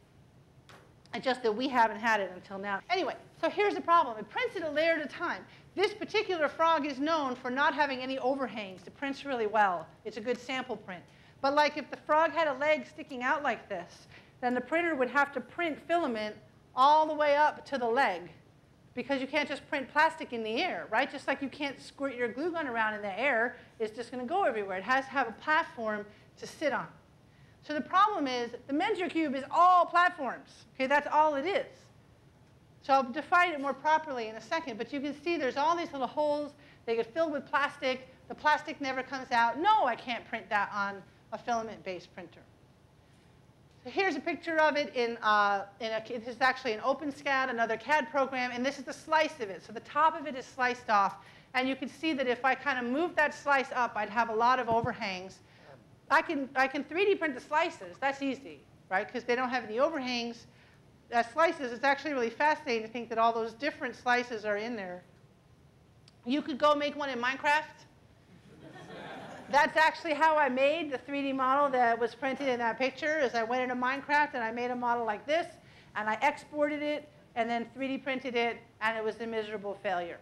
S3: It's just that we haven't had it until now. Anyway, so here's the problem. It prints it a layer at a time. This particular frog is known for not having any overhangs. It prints really well. It's a good sample print. But like if the frog had a leg sticking out like this, then the printer would have to print filament all the way up to the leg, because you can't just print plastic in the air, right? Just like you can't squirt your glue gun around in the air, it's just going to go everywhere. It has to have a platform to sit on. So the problem is the Menger cube is all platforms. Okay, that's all it is. So I'll define it more properly in a second, but you can see there's all these little holes. They get filled with plastic. The plastic never comes out. No, I can't print that on a filament-based printer. So here's a picture of it this is actually an OpenSCAD, another CAD program, and this is the slice of it. So the top of it is sliced off, and you can see that if I kind of move that slice up, I'd have a lot of overhangs. I can 3D print the slices. That's easy, right? Because they don't have any overhangs. Slices, it's actually really fascinating to think that all those different slices are in there. You could go make one in Minecraft. That's actually how I made the 3D model that was printed in that picture. Is I went into Minecraft and I made a model like this, and I exported it, and then 3D printed it, and it was a miserable failure.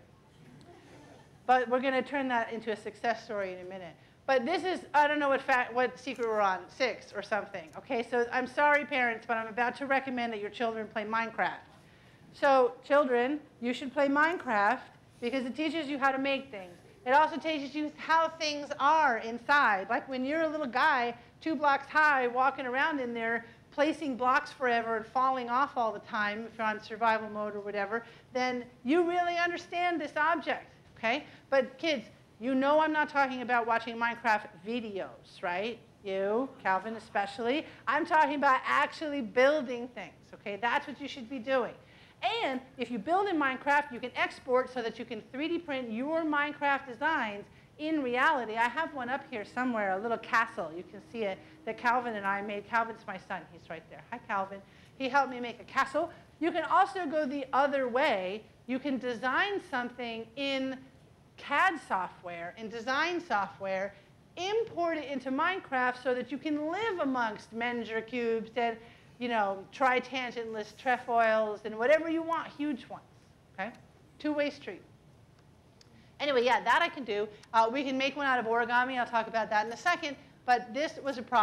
S3: But we're going to turn that into a success story in a minute. But this is, I don't know what secret we're on, 6 or something. Okay, so I'm sorry, parents, but I'm about to recommend that your children play Minecraft. So children, you should play Minecraft because it teaches you how to make things. It also teaches you how things are inside. Like when you're a little guy, 2 blocks high, walking around in there, placing blocks forever and falling off all the time, if you're on survival mode or whatever, then you really understand this object, okay? But kids, you know I'm not talking about watching Minecraft videos, right? You, Calvin especially. I'm talking about actually building things, okay? That's what you should be doing. And if you build in Minecraft, you can export so that you can 3D print your Minecraft designs in reality. I have one up here somewhere, a little castle. You can see it that Calvin and I made. Calvin's my son. He's right there. Hi, Calvin. He helped me make a castle. You can also go the other way. You can design something in CAD software, in design software, import it into Minecraft so that you can live amongst Menger cubes and tritangentless trefoils and whatever you want, huge ones, okay? Two-way street. Anyway, yeah, that I can do. We can make one out of origami. I'll talk about that in a second. But this was a problem.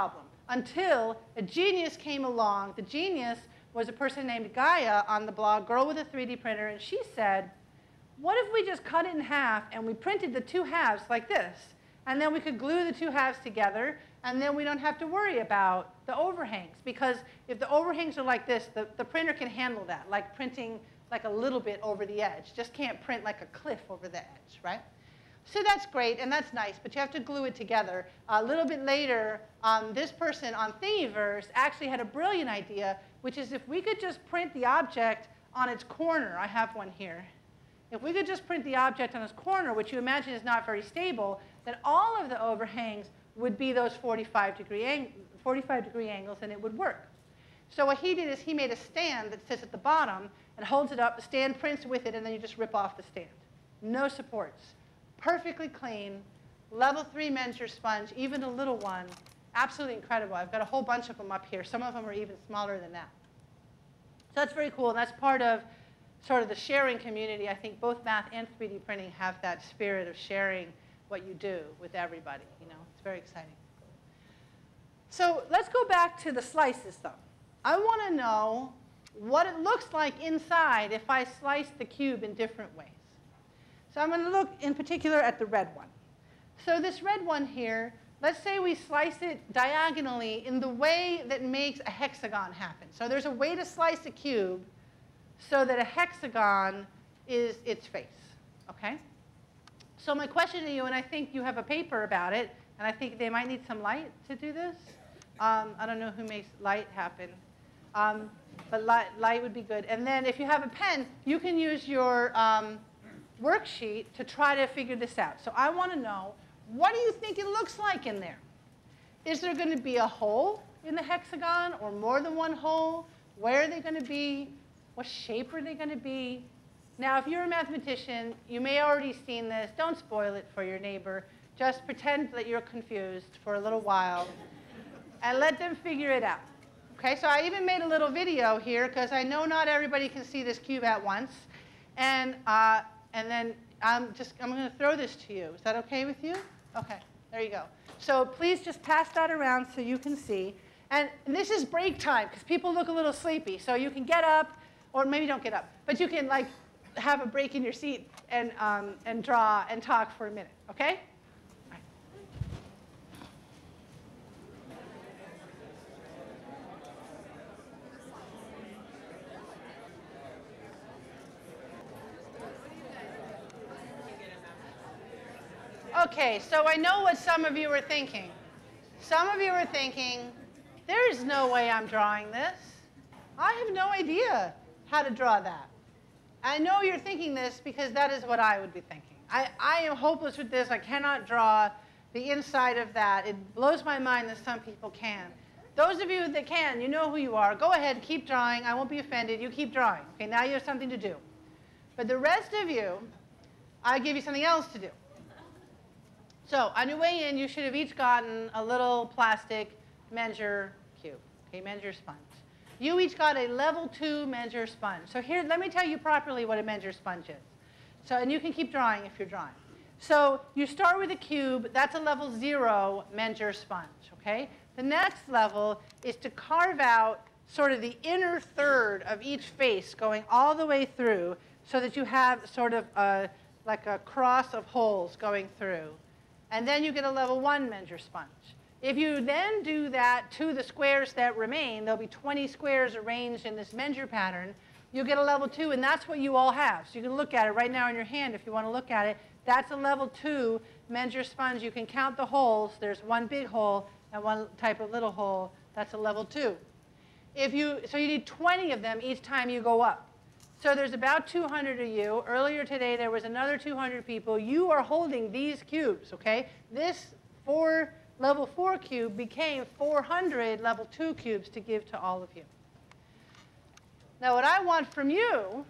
S3: until a genius came along. The genius was a person named Gaia on the blog, Girl with a 3D Printer, and she said, what if we just cut it in half and we printed the two halves like this? And then we could glue the two halves together, and then we don't have to worry about the overhangs. Because if the overhangs are like this, the printer can handle that, like printing like a little bit over the edge. Just can't print like a cliff over the edge, right? So that's great, and that's nice, but you have to glue it together. A little bit later, this person on Thingiverse actually had a brilliant idea, which is if we could just print the object on its corner. I have one here. If we could just print the object on its corner, which you imagine is not very stable, then all of the overhangs would be those 45-degree angles, and it would work. So what he did is he made a stand that sits at the bottom and holds it up. The stand prints with it, and then you just rip off the stand. No supports. Perfectly clean, level 3 Menger sponge, even a little one. Absolutely incredible. I've got a whole bunch of them up here. Some of them are even smaller than that. So that's very cool, and that's part of sort of the sharing community. I think both math and 3D printing have that spirit of sharing what you do with everybody. You know, it's very exciting. So let's go back to the slices, though. I want to know what it looks like inside if I slice the cube in different ways. So I'm going to look in particular at the red one. So this red one here, let's say we slice it diagonally in the way that makes a hexagon happen. So there's a way to slice a cube so that a hexagon is its face, okay? So my question to you, and I think you have a paper about it, and I think they might need some light to do this. I don't know who makes light happen, but light would be good. And then if you have a pen, you can use your worksheet to try to figure this out. So I want to know, what do you think it looks like in there? Is there going to be a hole in the hexagon or more than one hole? Where are they going to be? What shape are they going to be? Now, if you're a mathematician, you may already seen this. Don't spoil it for your neighbor. Just pretend that you're confused for a little while and let them figure it out. Okay, so I even made a little video here because I know not everybody can see this cube at once. And then I'm going to throw this to you. Is that okay with you? Okay, there you go. So please just pass that around so you can see. And this is break time because people look a little sleepy. So you can get up, or maybe don't get up, but you can like have a break in your seat and draw and talk for a minute, okay? All right. Okay, so I know what some of you are thinking. Some of you are thinking, there's no way I'm drawing this. I have no idea how to draw that. I know you're thinking this because that is what I would be thinking. I am hopeless with this. I cannot draw the inside of that. It blows my mind that some people can. Those of you that can, you know who you are. Go ahead, keep drawing. I won't be offended. You keep drawing. Okay, now you have something to do. But the rest of you, I give you something else to do. So on your way in, you should have each gotten a little plastic Menger cube, okay, Menger sponge. You each got a level 2 Menger sponge. So here, let me tell you properly what a Menger sponge is. So, and you can keep drawing if you're drawing. So you start with a cube. That's a level 0 Menger sponge, okay? The next level is to carve out sort of the inner third of each face going all the way through so that you have sort of like a cross of holes going through. And then you get a level 1 Menger sponge. If you then do that to the squares that remain, there'll be 20 squares arranged in this Menger pattern, you'll get a level 2, and that's what you all have. So you can look at it right now in your hand if you want to look at it. That's a level 2 Menger sponge. You can count the holes. There's one big hole and one type of little hole. That's a level 2. So you need 20 of them each time you go up. So there's about 200 of you. Earlier today, there was another 200 people. You are holding these cubes, okay? This level 4 cube became 400 level 2 cubes to give to all of you. Now what I want from you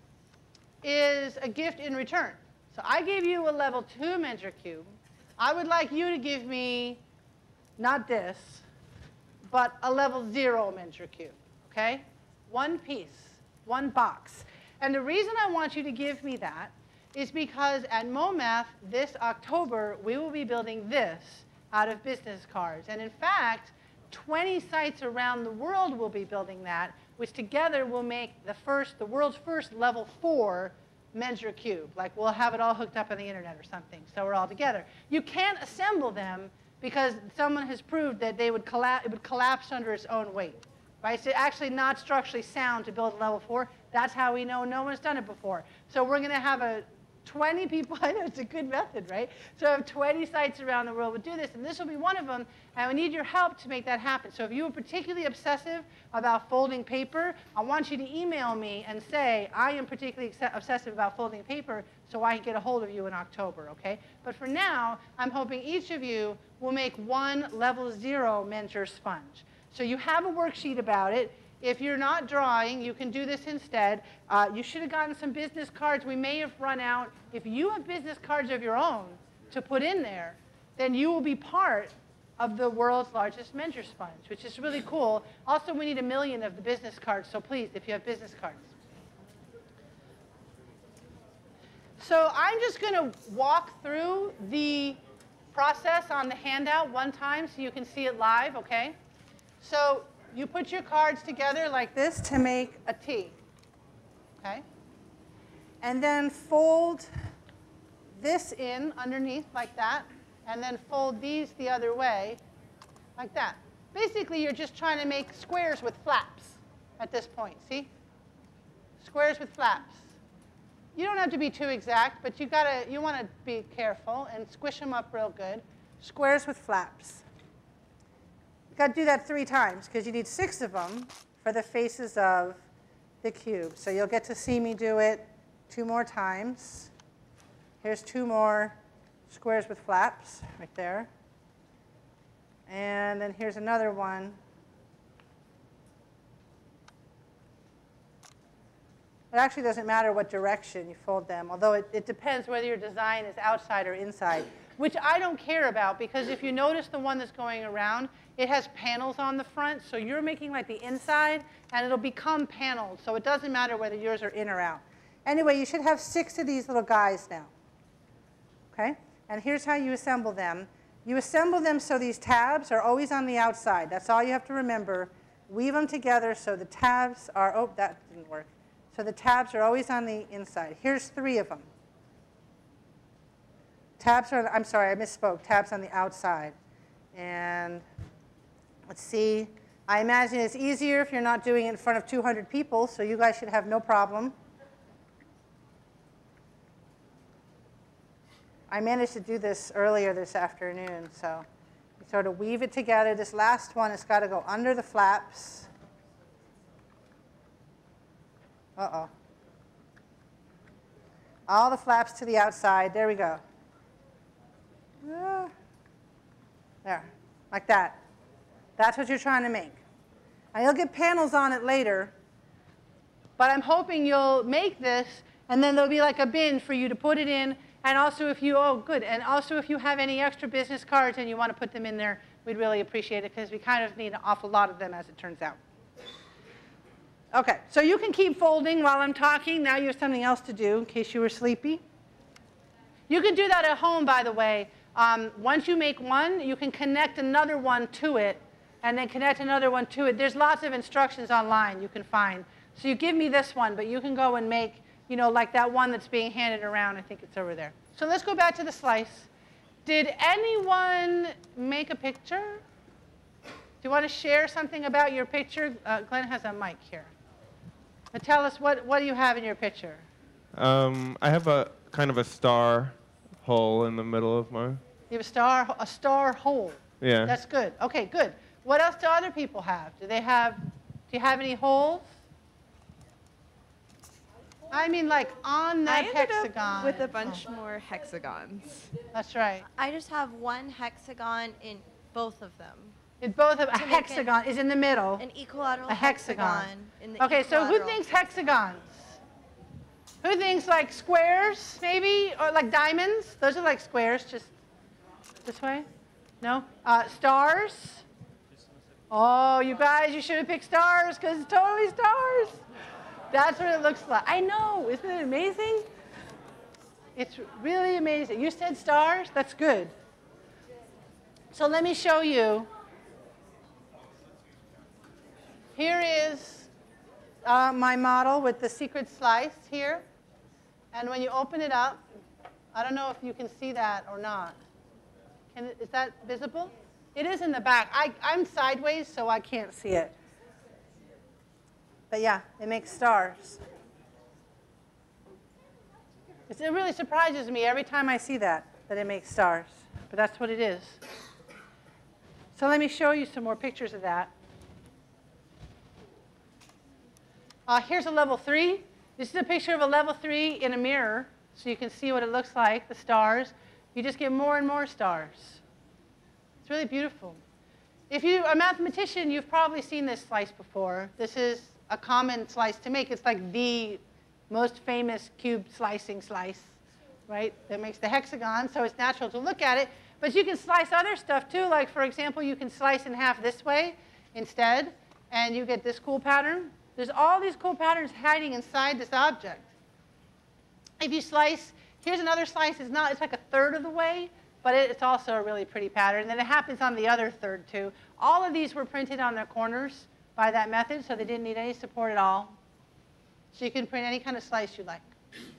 S3: is a gift in return. So I gave you a level 2 Menger cube. I would like you to give me, not this, but a level 0 Menger cube, okay? One piece, one box. And the reason I want you to give me that is because at MoMath this October, we will be building this out of business cards. And in fact, 20 sites around the world will be building that, which together will make the world's first level 4 Measure cube. Like we'll have it all hooked up on the internet or something, so we're all together. You can't assemble them because someone has proved that it would collapse under its own weight. Right? So it's actually not structurally sound to build a level 4. That's how we know no one's done it before. So we're going to have 20 people. I know it's a good method, right? So I have 20 sites around the world would do this, and this will be one of them. And we need your help to make that happen. So if you are particularly obsessive about folding paper, I want you to email me and say, I am particularly obsessive about folding paper, so I can get a hold of you in October, okay? But for now, I'm hoping each of you will make one level 0 Measure sponge. So you have a worksheet about it. If you're not drawing, you can do this instead. You should have gotten some business cards. We may have run out. If you have business cards of your own to put in there, then you will be part of the world's largest Measure sponge, which is really cool. Also, we need 1 million of the business cards, so please, if you have business cards. So I'm just going to walk through the process on the handout one time so you can see it live, okay? So you put your cards together like this to make a T, okay? And then fold this in underneath like that, and then fold these the other way like that. Basically, you're just trying to make squares with flaps at this point, see? Squares with flaps. You don't have to be too exact, but you want to be careful and squish them up real good. Squares with flaps. You've got to do that 3 times because you need 6 of them for the faces of the cube. So you'll get to see me do it 2 more times. Here's 2 more squares with flaps right there. And then here's another one. It actually doesn't matter what direction you fold them, although it depends whether your design is outside or inside, which I don't care about because if you notice the one that's going around, it has panels on the front, so you're making like the inside, and it'll become paneled, so it doesn't matter whether yours are in or out. Anyway, you should have 6 of these little guys now, okay? And here's how you assemble them. You assemble them so these tabs are always on the outside. That's all you have to remember. Weave them together so the tabs are, oh, that didn't work. So the tabs are always on the inside. Here's 3 of them. Tabs are, I'm sorry, I misspoke. Tabs on the outside. And let's see. I imagine it's easier if you're not doing it in front of 200 people, so you guys should have no problem. I managed to do this earlier this afternoon, so you sort of weave it together. This last one has got to go under the flaps. Uh-oh. All the flaps to the outside. There we go. There, like that. That's what you're trying to make. And you'll get panels on it later, but I'm hoping you'll make this, and then there'll be like a bin for you to put it in. And also if you, oh, good. And also if you have any extra business cards and you want to put them in there, we'd really appreciate it because we kind of need an awful lot of them as it turns out. Okay, so you can keep folding while I'm talking. Now you have something else to do in case you were sleepy. You can do that at home, by the way. Once you make one, you can connect another one to it, and then connect another one to it. There's lots of instructions online you can find. So you give me this one, but you can go and make, you know, like that one that's being handed around. I think it's over there. So let's go back to the slice. Did anyone make a picture? Do you want to share something about your picture? Glenn has a mic here. But tell us, what do you have in your picture?
S4: I have a kind of a star hole in the middle of mine.
S3: You have a star hole.
S4: Yeah.
S3: That's good. Okay, good. What else do other people have? Do you have any holes? I mean, like on that hexagon.
S5: I ended up with a bunch more hexagons.
S3: That's right.
S6: I just have one hexagon in both of them.
S3: In both of a hexagon is in the middle.
S6: An equilateral
S3: a hexagon.
S6: In the
S3: okay, so who thinks hexagons? Who thinks like squares, maybe? Or like diamonds? Those are like squares, just this way? No? Stars? Oh, you guys, you should have picked stars because it's totally stars. That's what it looks like. I know, isn't it amazing? It's really amazing. You said stars? That's good. So let me show you Here is my model with the secret slice here. And when you open it up, I don't know if you can see that or not. Is that visible? It is in the back. I'm sideways, so I can't see it. But yeah, it makes stars. It really surprises me every time I see that it makes stars. But that's what it is. So let me show you some more pictures of that. Here's a level 3. This is a picture of a level 3 in a mirror, so you can see what it looks like, the stars. You just get more and more stars. It's really beautiful. If you're a mathematician, you've probably seen this slice before. This is a common slice to make. It's like the most famous cube slicing slice, right? That makes the hexagon, so it's natural to look at it. But you can slice other stuff too. Like, for example, you can slice in half this way instead, and you get this cool pattern. There's all these cool patterns hiding inside this object. If you slice, here's another slice. It's like a third of the way, but it's also a really pretty pattern. And then it happens on the other third too. All of these were printed on their corners by that method, so they didn't need any support at all. So you can print any kind of slice you like.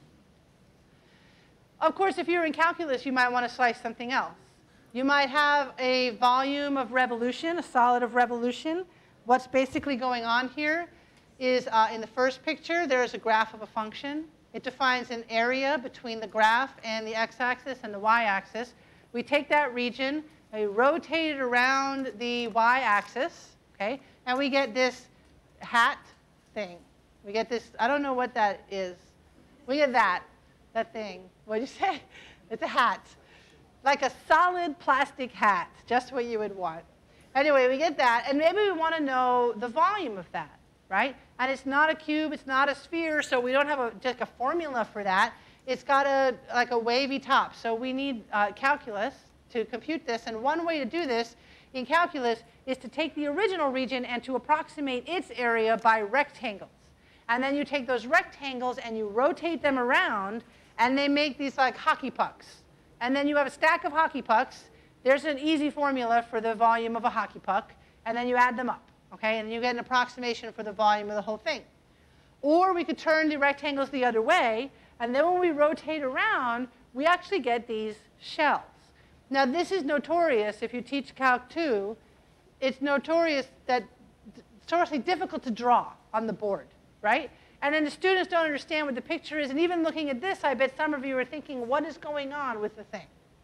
S3: Of course, if you're in calculus, you might want to slice something else. You might have a volume of revolution, a solid of revolution. What's basically going on here is in the first picture, there's a graph of a function. It defines an area between the graph and the x-axis and the y-axis. We take that region, we rotate it around the y-axis, okay, and we get this hat thing. We get this, I don't know what that is. We get that thing. What did you say? It's a hat. Like a solid plastic hat, just what you would want. Anyway, we get that, and maybe we want to know the volume of that, right? And it's not a cube, it's not a sphere, so we don't have just a formula for that. It's got like a wavy top, so we need calculus to compute this. And one way to do this in calculus is to take the original region and to approximate its area by rectangles. And then you take those rectangles and you rotate them around, and they make these like hockey pucks. And then you have a stack of hockey pucks. There's an easy formula for the volume of a hockey puck, and then you add them up. Okay, and you get an approximation for the volume of the whole thing. Or we could turn the rectangles the other way, and then when we rotate around, we actually get these shells. Now, this is notorious if you teach Calc 2. It's notorious that it's sort of difficult to draw on the board, right? And then the students don't understand what the picture is, and even looking at this, I bet some of you are thinking, what is going on with the thing?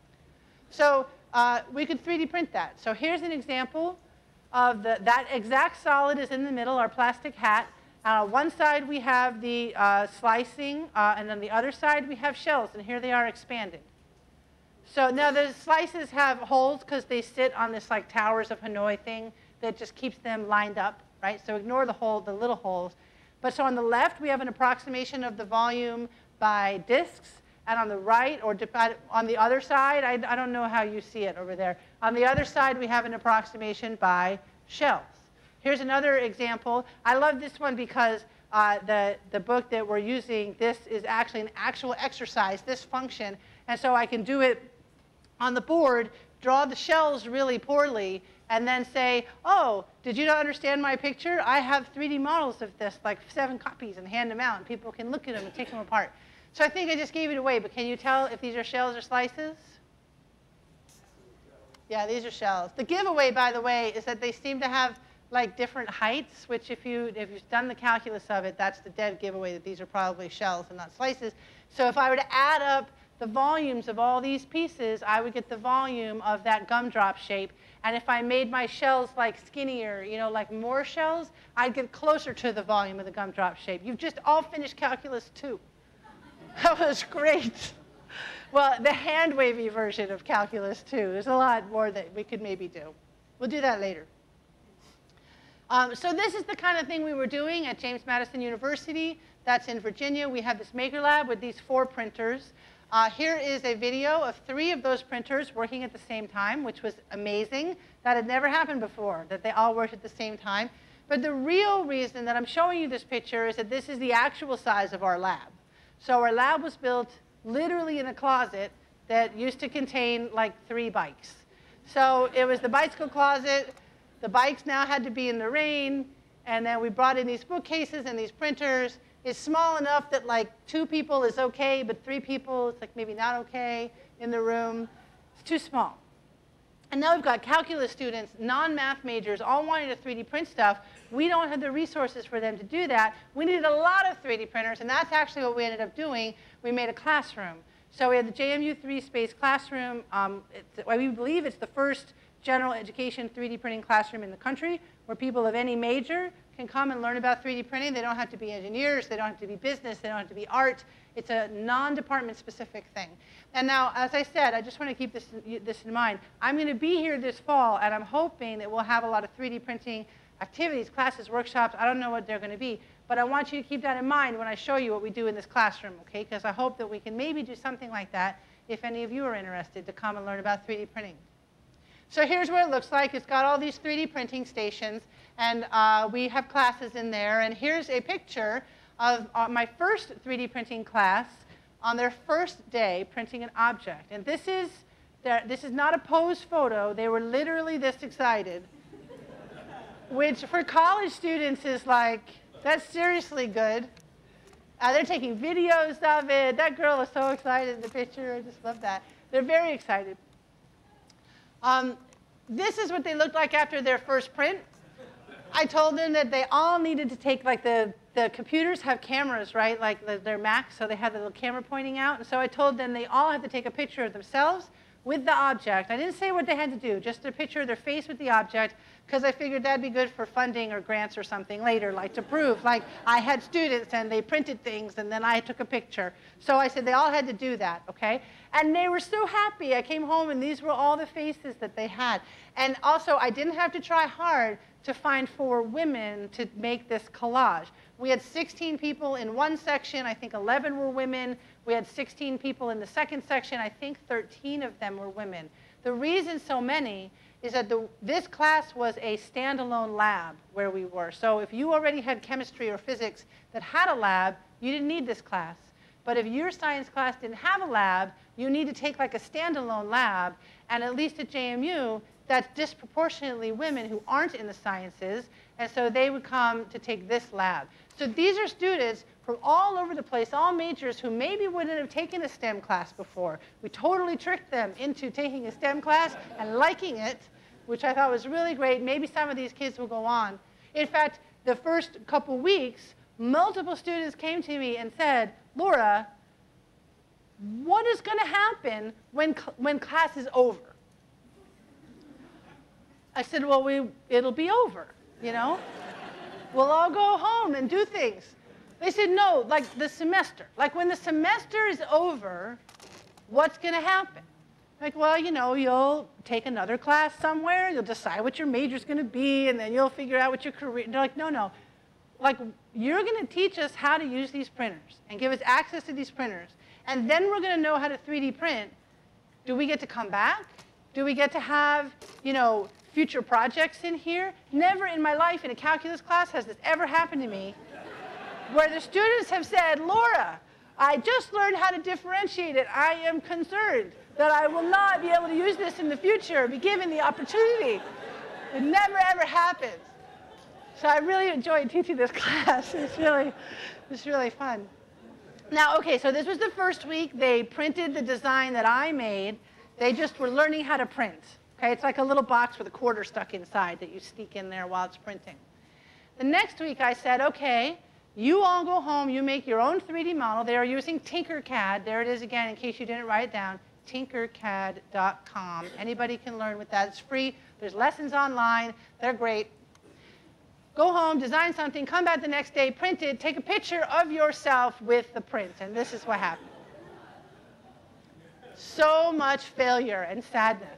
S3: So we could 3D print that. So here's an example of that exact solid is in the middle, our plastic hat. One side we have the slicing, and on the other side we have shells, and here they are expanded. So now the slices have holes because they sit on this like Towers of Hanoi thing that just keeps them lined up, right? So ignore the little holes. But so on the left we have an approximation of the volume by disks, and on the right, or on the other side, I don't know how you see it over there. On the other side, we have an approximation by shells. Here's another example. I love this one because the book that we're using, this is actually an actual exercise, this function. And so I can do it on the board, draw the shells really poorly, and then say, oh, did you not understand my picture? I have 3D models of this, like 7 copies, and hand them out, and people can look at them and take them apart. So I think I just gave it away, but can you tell if these are shells or slices? Yeah, these are shells. The giveaway, by the way, is that they seem to have like different heights, which if you've done the calculus of it, that's the dead giveaway that these are probably shells and not slices. So if I were to add up the volumes of all these pieces, I would get the volume of that gumdrop shape. And if I made my shells like skinnier, you know, like more shells, I'd get closer to the volume of the gumdrop shape. You've just all finished calculus 2. That was great. Well, the hand-wavy version of calculus 2. There's a lot more that we could maybe do. We'll do that later. So this is the kind of thing we were doing at James Madison University. That's in Virginia. We have this maker lab with these 4 printers. Here is a video of 3 of those printers working at the same time, which was amazing. That had never happened before, that they all worked at the same time. But the real reason that I'm showing you this picture is that this is the actual size of our lab. So our lab was built literally in a closet that used to contain like 3 bikes. So it was the bicycle closet. The bikes now had to be in the rain. And then we brought in these bookcases and these printers. It's small enough that like 2 people is okay, but 3 people, it's like maybe not okay in the room. It's too small. And now we've got calculus students, non-math majors, all wanting to 3D print stuff. We don't have the resources for them to do that. We needed a lot of 3D printers, and that's actually what we ended up doing. We made a classroom. So we had the JMU 3-space classroom. We believe it's the first general education 3D printing classroom in the country where people of any major can come and learn about 3D printing. They don't have to be engineers. They don't have to be business. They don't have to be art. It's a non-department specific thing. And now, as I said, I just want to keep this in mind. I'm going to be here this fall, and I'm hoping that we'll have a lot of 3D printing activities, classes, workshops. I don't know what they're going to be. But I want you to keep that in mind when I show you what we do in this classroom, okay? Because I hope that we can maybe do something like that if any of you are interested to come and learn about 3D printing. So here's what it looks like. It's got all these 3D printing stations, and we have classes in there. And here's a picture of my first 3D printing class on their first day printing an object. And this is not a posed photo. They were literally this excited, which for college students is like, that's seriously good. They're taking videos of it. That girl is so excited in the picture. I just love that. They're very excited. This is what they looked like after their first print. I told them that they all needed to take, like the computers have cameras, right? Like their Macs, so they have the little camera pointing out. And so I told them they all had to take a picture of themselves with the object. I didn't say what they had to do, just a picture of their face with the object, because I figured that'd be good for funding or grants or something later, like to prove, like I had students and they printed things and then I took a picture. So I said they all had to do that, okay? And they were so happy. I came home and these were all the faces that they had. And also I didn't have to try hard to find 4 women to make this collage. We had 16 people in one section. I think 11 were women. We had 16 people in the second section. I think 13 of them were women. The reason so many is that this class was a standalone lab where we were. So if you already had chemistry or physics that had a lab, you didn't need this class. But if your science class didn't have a lab, you need to take like a standalone lab. And at least at JMU, that's disproportionately women who aren't in the sciences. And so they would come to take this lab. So these are students from all over the place, all majors who maybe wouldn't have taken a STEM class before. We totally tricked them into taking a STEM class and liking it, which I thought was really great. Maybe some of these kids will go on. In fact, the first couple weeks, multiple students came to me and said, Laura, what is going to happen when class is over? I said, well, it'll be over, you know? We'll all go home and do things. They said, no, like the semester. Like when the semester is over, what's going to happen? Like, well, you know, you'll take another class somewhere, you'll decide what your major's going to be, and then you'll figure out what your career. They're like, no, no. Like, you're going to teach us how to use these printers and give us access to these printers. And then we're going to know how to 3D print. Do we get to come back? Do we get to have, you know, future projects in here? Never in my life in a calculus class has this ever happened to me where the students have said, Laura, I just learned how to differentiate it. I am concerned that I will not be able to use this in the future, be given the opportunity. It never, ever happens. So I really enjoyed teaching this class. It's really fun. Now, okay, so this was the first week. They printed the design that I made. They just were learning how to print. Okay, it's like a little box with a quarter stuck inside that you sneak in there while it's printing. The next week I said, okay, you all go home, you make your own 3D model. They are using Tinkercad. There it is again, in case you didn't write it down, tinkercad.com. Anybody can learn with that. It's free. There's lessons online. They're great. Go home, design something, come back the next day, print it, take a picture of yourself with the print. And this is what happened. So much failure and sadness,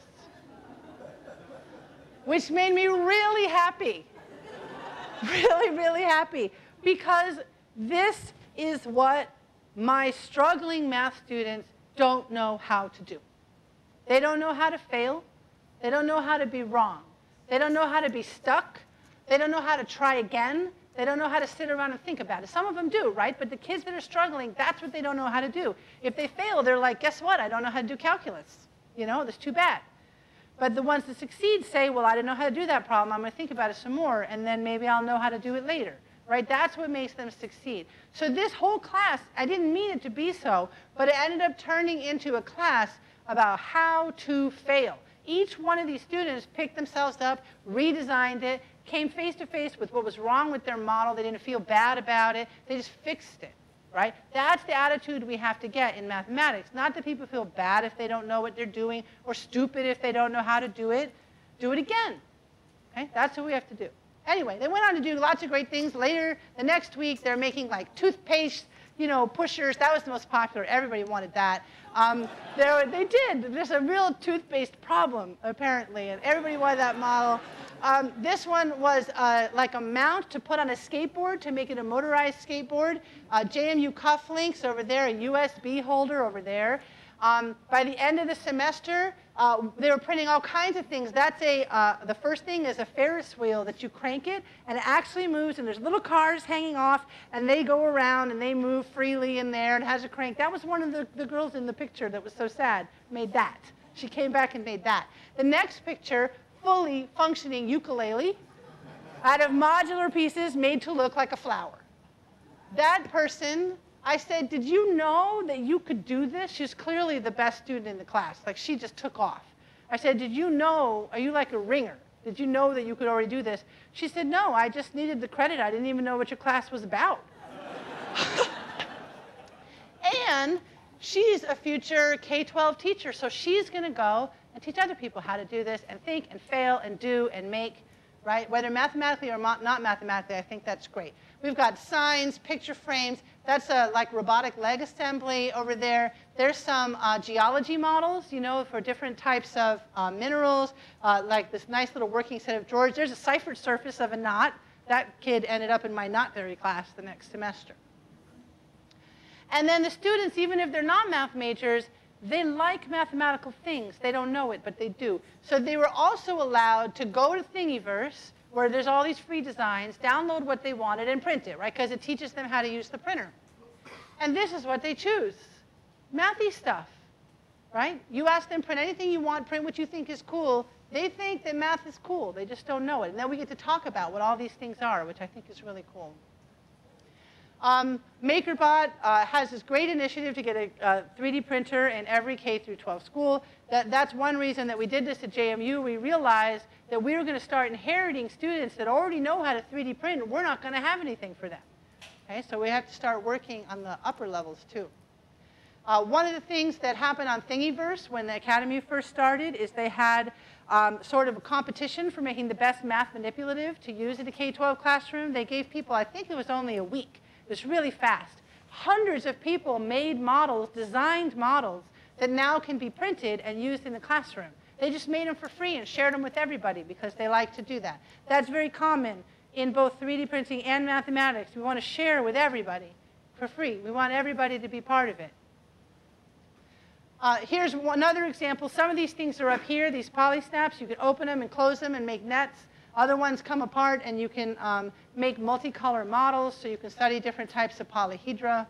S3: which made me really happy. Really, really happy. Because this is what my struggling math students don't know how to do. They don't know how to fail. They don't know how to be wrong. They don't know how to be stuck. They don't know how to try again. They don't know how to sit around and think about it. Some of them do, right? But the kids that are struggling, that's what they don't know how to do. If they fail, they're like, guess what? I don't know how to do calculus. You know, that's too bad. But the ones that succeed say, well, I didn't know how to do that problem. I'm going to think about it some more, and then maybe I'll know how to do it later. Right? That's what makes them succeed. So this whole class, I didn't mean it to be so, but it ended up turning into a class about how to fail. Each one of these students picked themselves up, redesigned it, came face to face with what was wrong with their model. They didn't feel bad about it. They just fixed it. Right? That's the attitude we have to get in mathematics. Not that people feel bad if they don't know what they're doing or stupid if they don't know how to do it. Do it again. Okay? That's what we have to do. Anyway, they went on to do lots of great things. Later, the next week, they're making like toothpaste, pushers. That was the most popular. Everybody wanted that. They did. There's a real toothpaste problem, apparently, and everybody wanted that model. This one was like a mount to put on a skateboard to make it a motorized skateboard. JMU cufflinks over there, a USB holder over there. By the end of the semester, they were printing all kinds of things. That's the first thing is a Ferris wheel that you crank it, and it actually moves, and there's little cars hanging off, and they go around, and they move freely in there, and it has a crank. That was one of the girls in the picture that was so sad, made that. She came back and made that. The next picture, fully functioning ukulele out of modular pieces made to look like a flower. That person, I said, did you know that you could do this? She's clearly the best student in the class. Like, she just took off. I said, did you know, are you like a ringer? Did you know that you could already do this? She said, no, I just needed the credit. I didn't even know what your class was about. And she's a future K-12 teacher, so she's going to go and teach other people how to do this and think and fail and do and make, right? Whether mathematically or not mathematically, I think that's great. We've got signs, picture frames. That's like robotic leg assembly over there. There's some geology models, for different types of minerals, like this nice little working set of drawers. There's a ciphered surface of a knot. That kid ended up in my knot theory class the next semester. And then the students, even if they're not math majors, they like mathematical things. They don't know it, but they do. So they were also allowed to go to Thingiverse, where there's all these free designs, download what they wanted, and print it, right? Because it teaches them how to use the printer. And this is what they choose. Mathy stuff, right? You ask them, print anything you want, print what you think is cool. They think that math is cool. They just don't know it. And then we get to talk about what all these things are, which I think is really cool. MakerBot has this great initiative to get a 3D printer in every K through 12 school. That's one reason that we did this at JMU. We realized that we were going to start inheriting students that already know how to 3D print, and we're not going to have anything for them. Okay, so we have to start working on the upper levels, too. One of the things that happened on Thingiverse when the Academy first started is they had sort of a competition for making the best math manipulative to use in a K-12 classroom. They gave people, I think it was only a week. It was really fast. Hundreds of people made models, designed models, that now can be printed and used in the classroom. They just made them for free and shared them with everybody because they like to do that. That's very common in both 3D printing and mathematics. We want to share with everybody for free. We want everybody to be part of it. Here's another example. Some of these things are up here, these polysnaps. You can open them and close them and make nets. Other ones come apart, and you can make multicolor models, so you can study different types of polyhedra.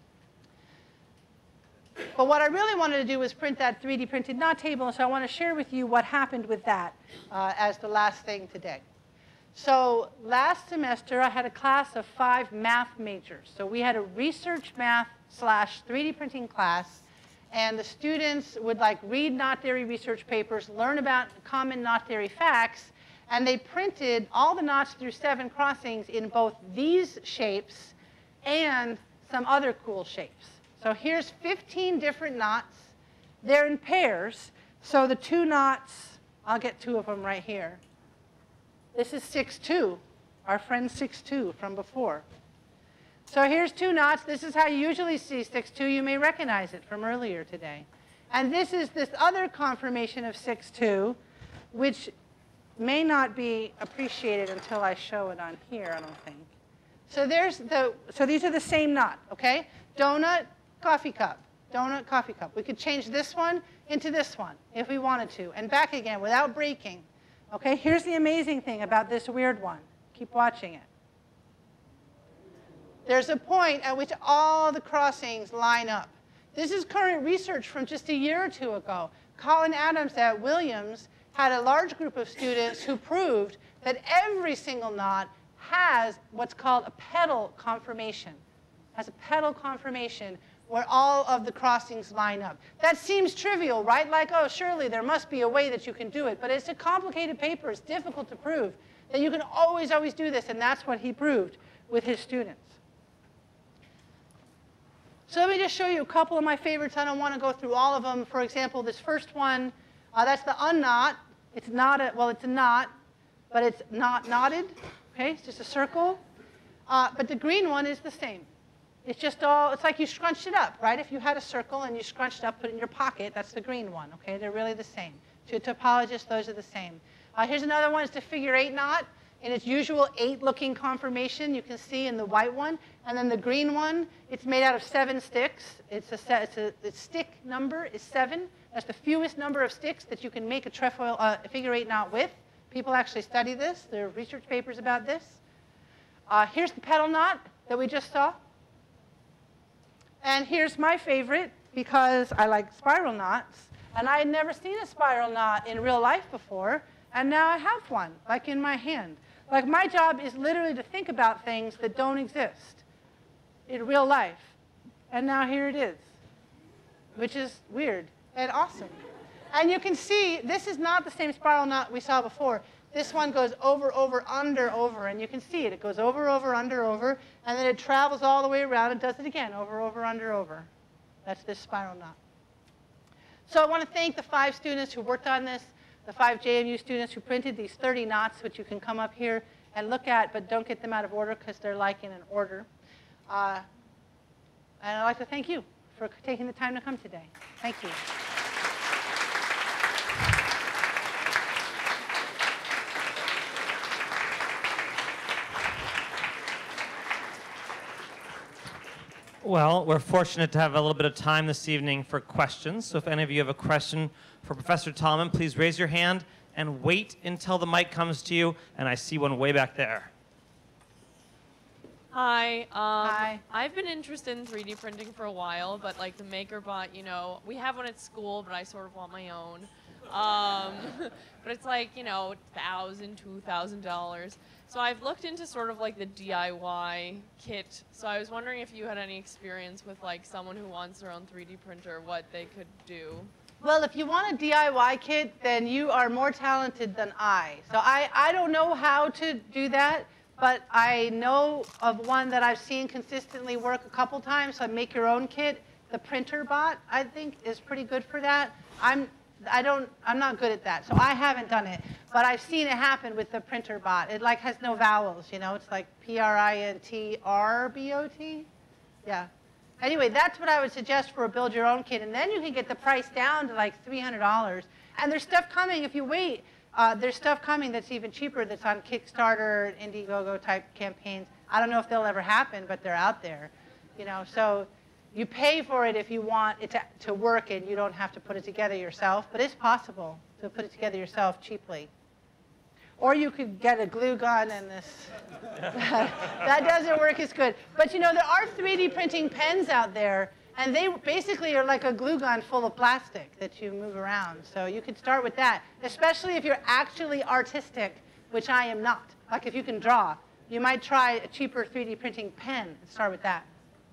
S3: But what I really wanted to do was print that 3D printed knot table, so I want to share with you what happened with that as the last thing today. So last semester, I had a class of 5 math majors. So we had a research math / 3D printing class, and the students would read knot theory research papers, learn about common knot theory facts, and they printed all the knots through 7 crossings in both these shapes and some other cool shapes. So here's 15 different knots. They're in pairs. So the 2 knots, I'll get 2 of them right here. This is 6-2, our friend 6-2 from before. So here's 2 knots. This is how you usually see 6-2. You may recognize it from earlier today. And this is this other conformation of 6-2, which may not be appreciated until I show it on here, I don't think. So these are the same knot, okay? Donut, coffee cup, donut, coffee cup. We could change this one into this one if we wanted to, and back again without breaking. Okay, here's the amazing thing about this weird one. Keep watching it. There's a point at which all the crossings line up. This is current research from just a year or 2 ago. Colin Adams at Williams had a large group of students who proved that every single knot has what's called a pedal conformation. Has a pedal conformation where all of the crossings line up. That seems trivial, right? Like, oh, surely there must be a way that you can do it. But it's a complicated paper. It's difficult to prove that you can always do this. And that's what he proved with his students. So let me just show you a couple of my favorites. I don't want to go through all of them. For example, this first one, that's the unknot. It's not a, well, it's a knot, but it's not knotted. Okay, it's just a circle. But the green one is the same. It's just all, it's like you scrunched it up, right? If you had a circle and you scrunched it up, put it in your pocket, that's the green one, okay? They're really the same. To a topologist, those are the same. Here's another one. It's the figure 8 knot in its usual 8-looking conformation. You can see in the white one. And then the green one, it's made out of 7 sticks. The stick number is 7. That's the fewest number of sticks that you can make a trefoil, figure 8 knot with. People actually study this. There are research papers about this. Here's the pedal knot that we just saw. And here's my favorite, because I like spiral knots. And I had never seen a spiral knot in real life before. And now I have one, like in my hand. Like, my job is literally to think about things that don't exist in real life. And now here it is, which is weird and awesome. And you can see this is not the same spiral knot we saw before. This one goes over, over, under, over. And you can see it. It goes over, over, under, over. And then it travels all the way around and does it again, over, over, under, over. That's this spiral knot. So I want to thank the 5 students who worked on this, the 5 JMU students who printed these 30 knots, which you can come up here and look at, but don't get them out of order because they're like in an order. And I'd like to thank you for taking the time to come today. Thank you.
S1: Well, we're fortunate to have a little bit of time this evening for questions. So if any of you have a question for Professor Taalman, please raise your hand and wait until the mic comes to you. And I see one way back there.
S7: Hi.
S3: Hi.
S7: I've been interested in 3D printing for a while, but like the MakerBot, you know, we have one at school, but I sort of want my own. But it's like, you know, $1,000, $2,000. So I've looked into sort of like the DIY kit. So I was wondering if you had any experience with like someone who wants their own 3D printer, what they could do.
S3: Well, if you want a DIY kit, then you are more talented than I. So I don't know how to do that, but I know of one that I've seen consistently work a couple times. So Make Your Own Kit. The printer bot, I think, is pretty good for that. I'm not good at that, so I haven't done it. But I've seen it happen with the printer bot. It like has no vowels, you know. It's like PRINTRBOT. Yeah. Anyway, that's what I would suggest for a build your own kit, and then you can get the price down to like $300. And there's stuff coming if you wait. There's stuff coming that's even cheaper that's on Kickstarter, Indiegogo type campaigns. I don't know if they'll ever happen, but they're out there, you know. So you pay for it if you want it to work and you don't have to put it together yourself, but it's possible to put it together yourself cheaply. Or you could get a glue gun and this. That doesn't work as good. But you know, there are 3D printing pens out there, and they basically are like a glue gun full of plastic that you move around. So you could start with that, especially if you're actually artistic, which I am not. Like if you can draw, you might try a cheaper 3D printing pen and start with that.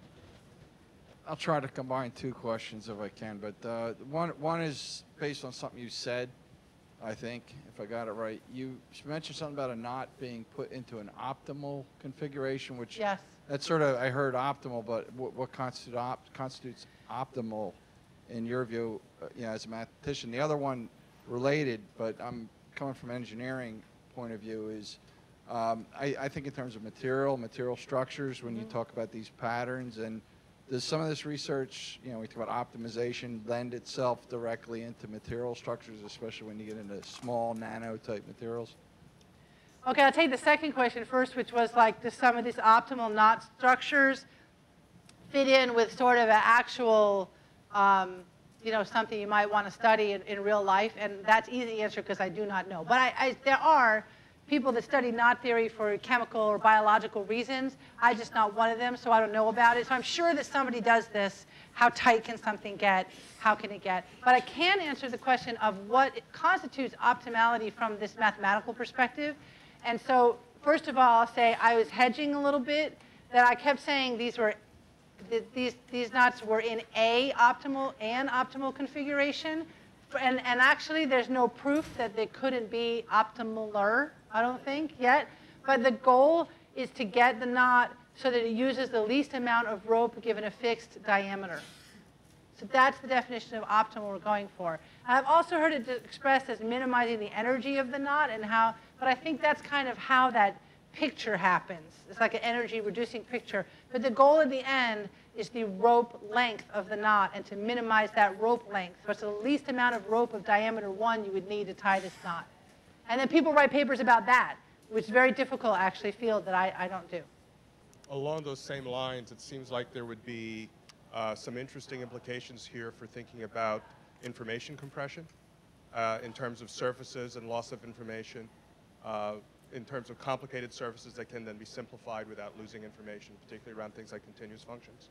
S8: I'll try to combine 2 questions if I can, but one is based on something you said, I think, if I got it right. You mentioned something about a knot being put into an optimal configuration, which
S3: Yes.
S8: that's sort of, I heard optimal, but what constitutes optimal in your view, as a mathematician? The other one related, but I'm coming from an engineering point of view, is I think in terms of material structures, when you talk about these patterns, and does some of this research, we talk about optimization, lend itself directly into material structures, especially when you get into small nano-type materials?
S3: Okay, I'll take the second question first, which was like, does some of these optimal knot structures fit in with sort of an actual, something you might want to study in real life? And that's easy answer because I do not know. But there are, people that study knot theory for chemical or biological reasons. I'm just not one of them, so I don't know about it. So I'm sure that somebody does this. How tight can something get? How can it get? But I can answer the question of what constitutes optimality from this mathematical perspective. And so first of all, I'll say I was hedging a little bit, that I kept saying these knots were in an optimal configuration. And actually, there's no proof that they couldn't be optimaler, I don't think, yet. But the goal is to get the knot so that it uses the least amount of rope given a fixed diameter. So that's the definition of optimal we're going for. And I've also heard it expressed as minimizing the energy of the knot, but I think that's kind of how that picture happens. It's like an energy reducing picture. But the goal at the end is the rope length of the knot and to minimize that rope length. So it's the least amount of rope of diameter 1 you would need to tie this knot. And then people write papers about that, which is very difficult, actually, field that I don't do.
S9: Along those same lines, it seems like there would be some interesting implications here for thinking about information compression in terms of surfaces and loss of information, in terms of complicated surfaces that can then be simplified without losing information, particularly around things like continuous functions.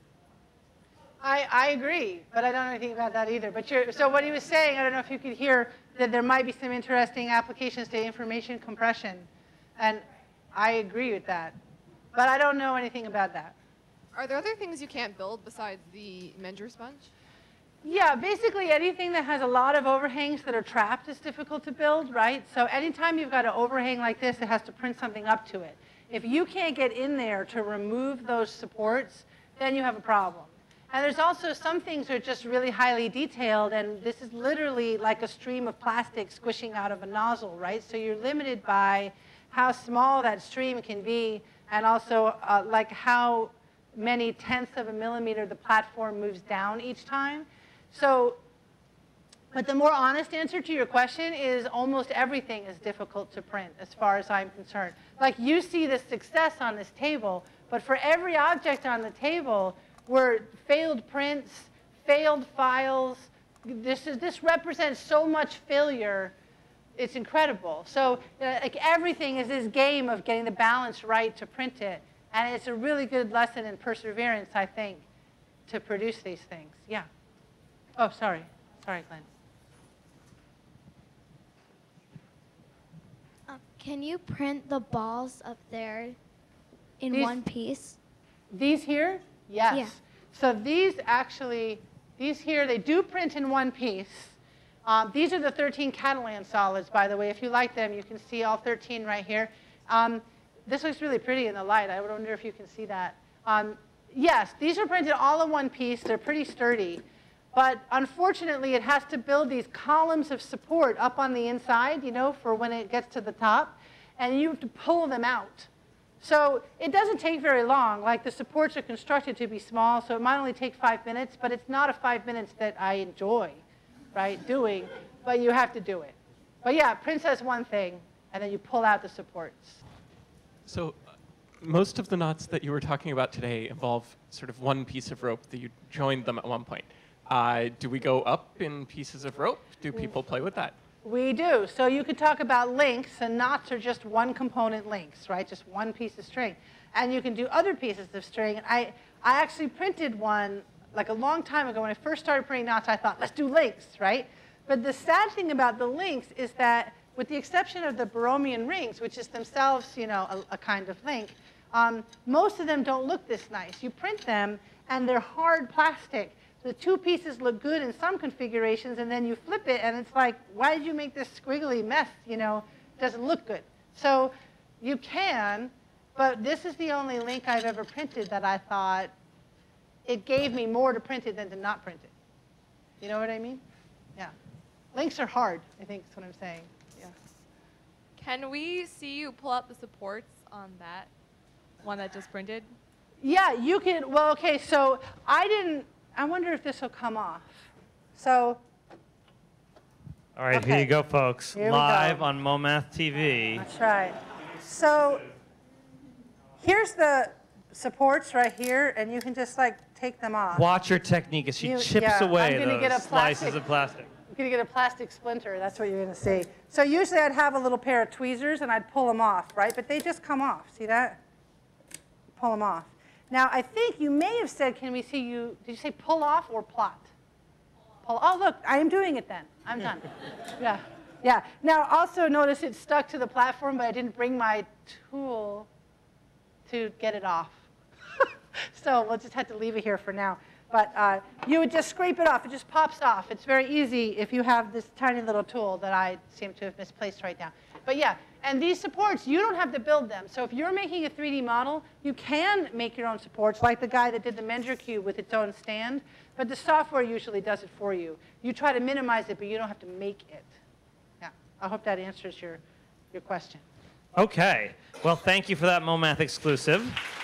S3: I agree, but I don't know anything about that either. But so what he was saying, I don't know if you could hear, that there might be some interesting applications to information compression. And I agree with that. But I don't know anything about that.
S5: Are there other things you can't build besides the Menger sponge?
S3: Yeah, basically anything that has a lot of overhangs that are trapped is difficult to build, right? So anytime you've got an overhang like this, it has to print something up to it. If you can't get in there to remove those supports, then you have a problem. And there's also some things that are just really highly detailed, and this is literally like a stream of plastic squishing out of a nozzle, right? So you're limited by how small that stream can be, and also like how many tenths of a millimeter the platform moves down each time. So, but the more honest answer to your question is almost everything is difficult to print as far as I'm concerned. Like you see the success on this table, but for every object on the table were failed prints, failed files. This represents so much failure. It's incredible. So like everything is this game of getting the balance right to print it. And it's a really good lesson in perseverance, I think, to produce these things. Yeah. Oh, sorry. Sorry, Glenn.
S10: Can you print the balls up there in one piece?
S3: These here? Yes.
S10: Yeah.
S3: So these here, they do print in one piece. These are the 13 Catalan solids, by the way. If you like them, you can see all 13 right here. This looks really pretty in the light. I wonder if you can see that. Yes, these are printed all in one piece. They're pretty sturdy. But unfortunately, it has to build these columns of support up on the inside, you know, for when it gets to the top. And you have to pull them out. So it doesn't take very long. Like the supports are constructed to be small, so it might only take 5 minutes. But it's not a 5 minutes that I enjoy, right, doing. But you have to do it. But yeah, print says one thing, and then you pull out the supports.
S11: So most of the knots that you were talking about today involve sort of one piece of rope that you joined them at one point. Do we go up in pieces of rope? Do people play with that?
S3: We do. So you could talk about links, and knots are just one component links, right? Just one piece of string. And you can do other pieces of string. And I actually printed one like a long time ago. When I first started printing knots, I thought, let's do links, right? But the sad thing about the links is that with the exception of the Borromean rings, which is themselves, you know, a kind of link, most of them don't look this nice. You print them, and they're hard plastic. The two pieces look good in some configurations, and then you flip it, and it's like, why did you make this squiggly mess? You know, it doesn't look good. So you can, but this is the only link I've ever printed that I thought it gave me more to print it than to not print it. You know what I mean? Yeah. Links are hard, I think is what I'm saying. Yeah.
S5: Can we see you pull out the supports on that one that just printed?
S3: Yeah, you can. Well, OK, so I wonder if this will come off. So.
S1: All right,
S3: okay.
S1: Here you go, folks.
S3: Here
S1: Live on MoMath TV.
S3: That's right. So here's the supports right here, and you can just like take them off.
S1: Watch your technique as she chips away those slices of plastic.
S3: You're going to get a plastic splinter. That's what you're going to see. So usually I'd have a little pair of tweezers, and I'd pull them off, right? But they just come off. See that? Pull them off. Now, I think you may have said, can we see you, did you say pull off or plot? Pull. Oh, look, I am doing it then. I'm done. Yeah. Yeah. Now, also notice it's stuck to the platform, but I didn't bring my tool to get it off. So we'll just have to leave it here for now. But you would just scrape it off. It just pops off. It's very easy if you have this tiny little tool that I seem to have misplaced right now. But yeah, and these supports, you don't have to build them. So if you're making a 3D model, you can make your own supports, like the guy that did the Menger cube with its own stand. But the software usually does it for you. You try to minimize it, but you don't have to make it. Yeah, I hope that answers your question.
S1: Okay. Well, thank you for that MoMath exclusive.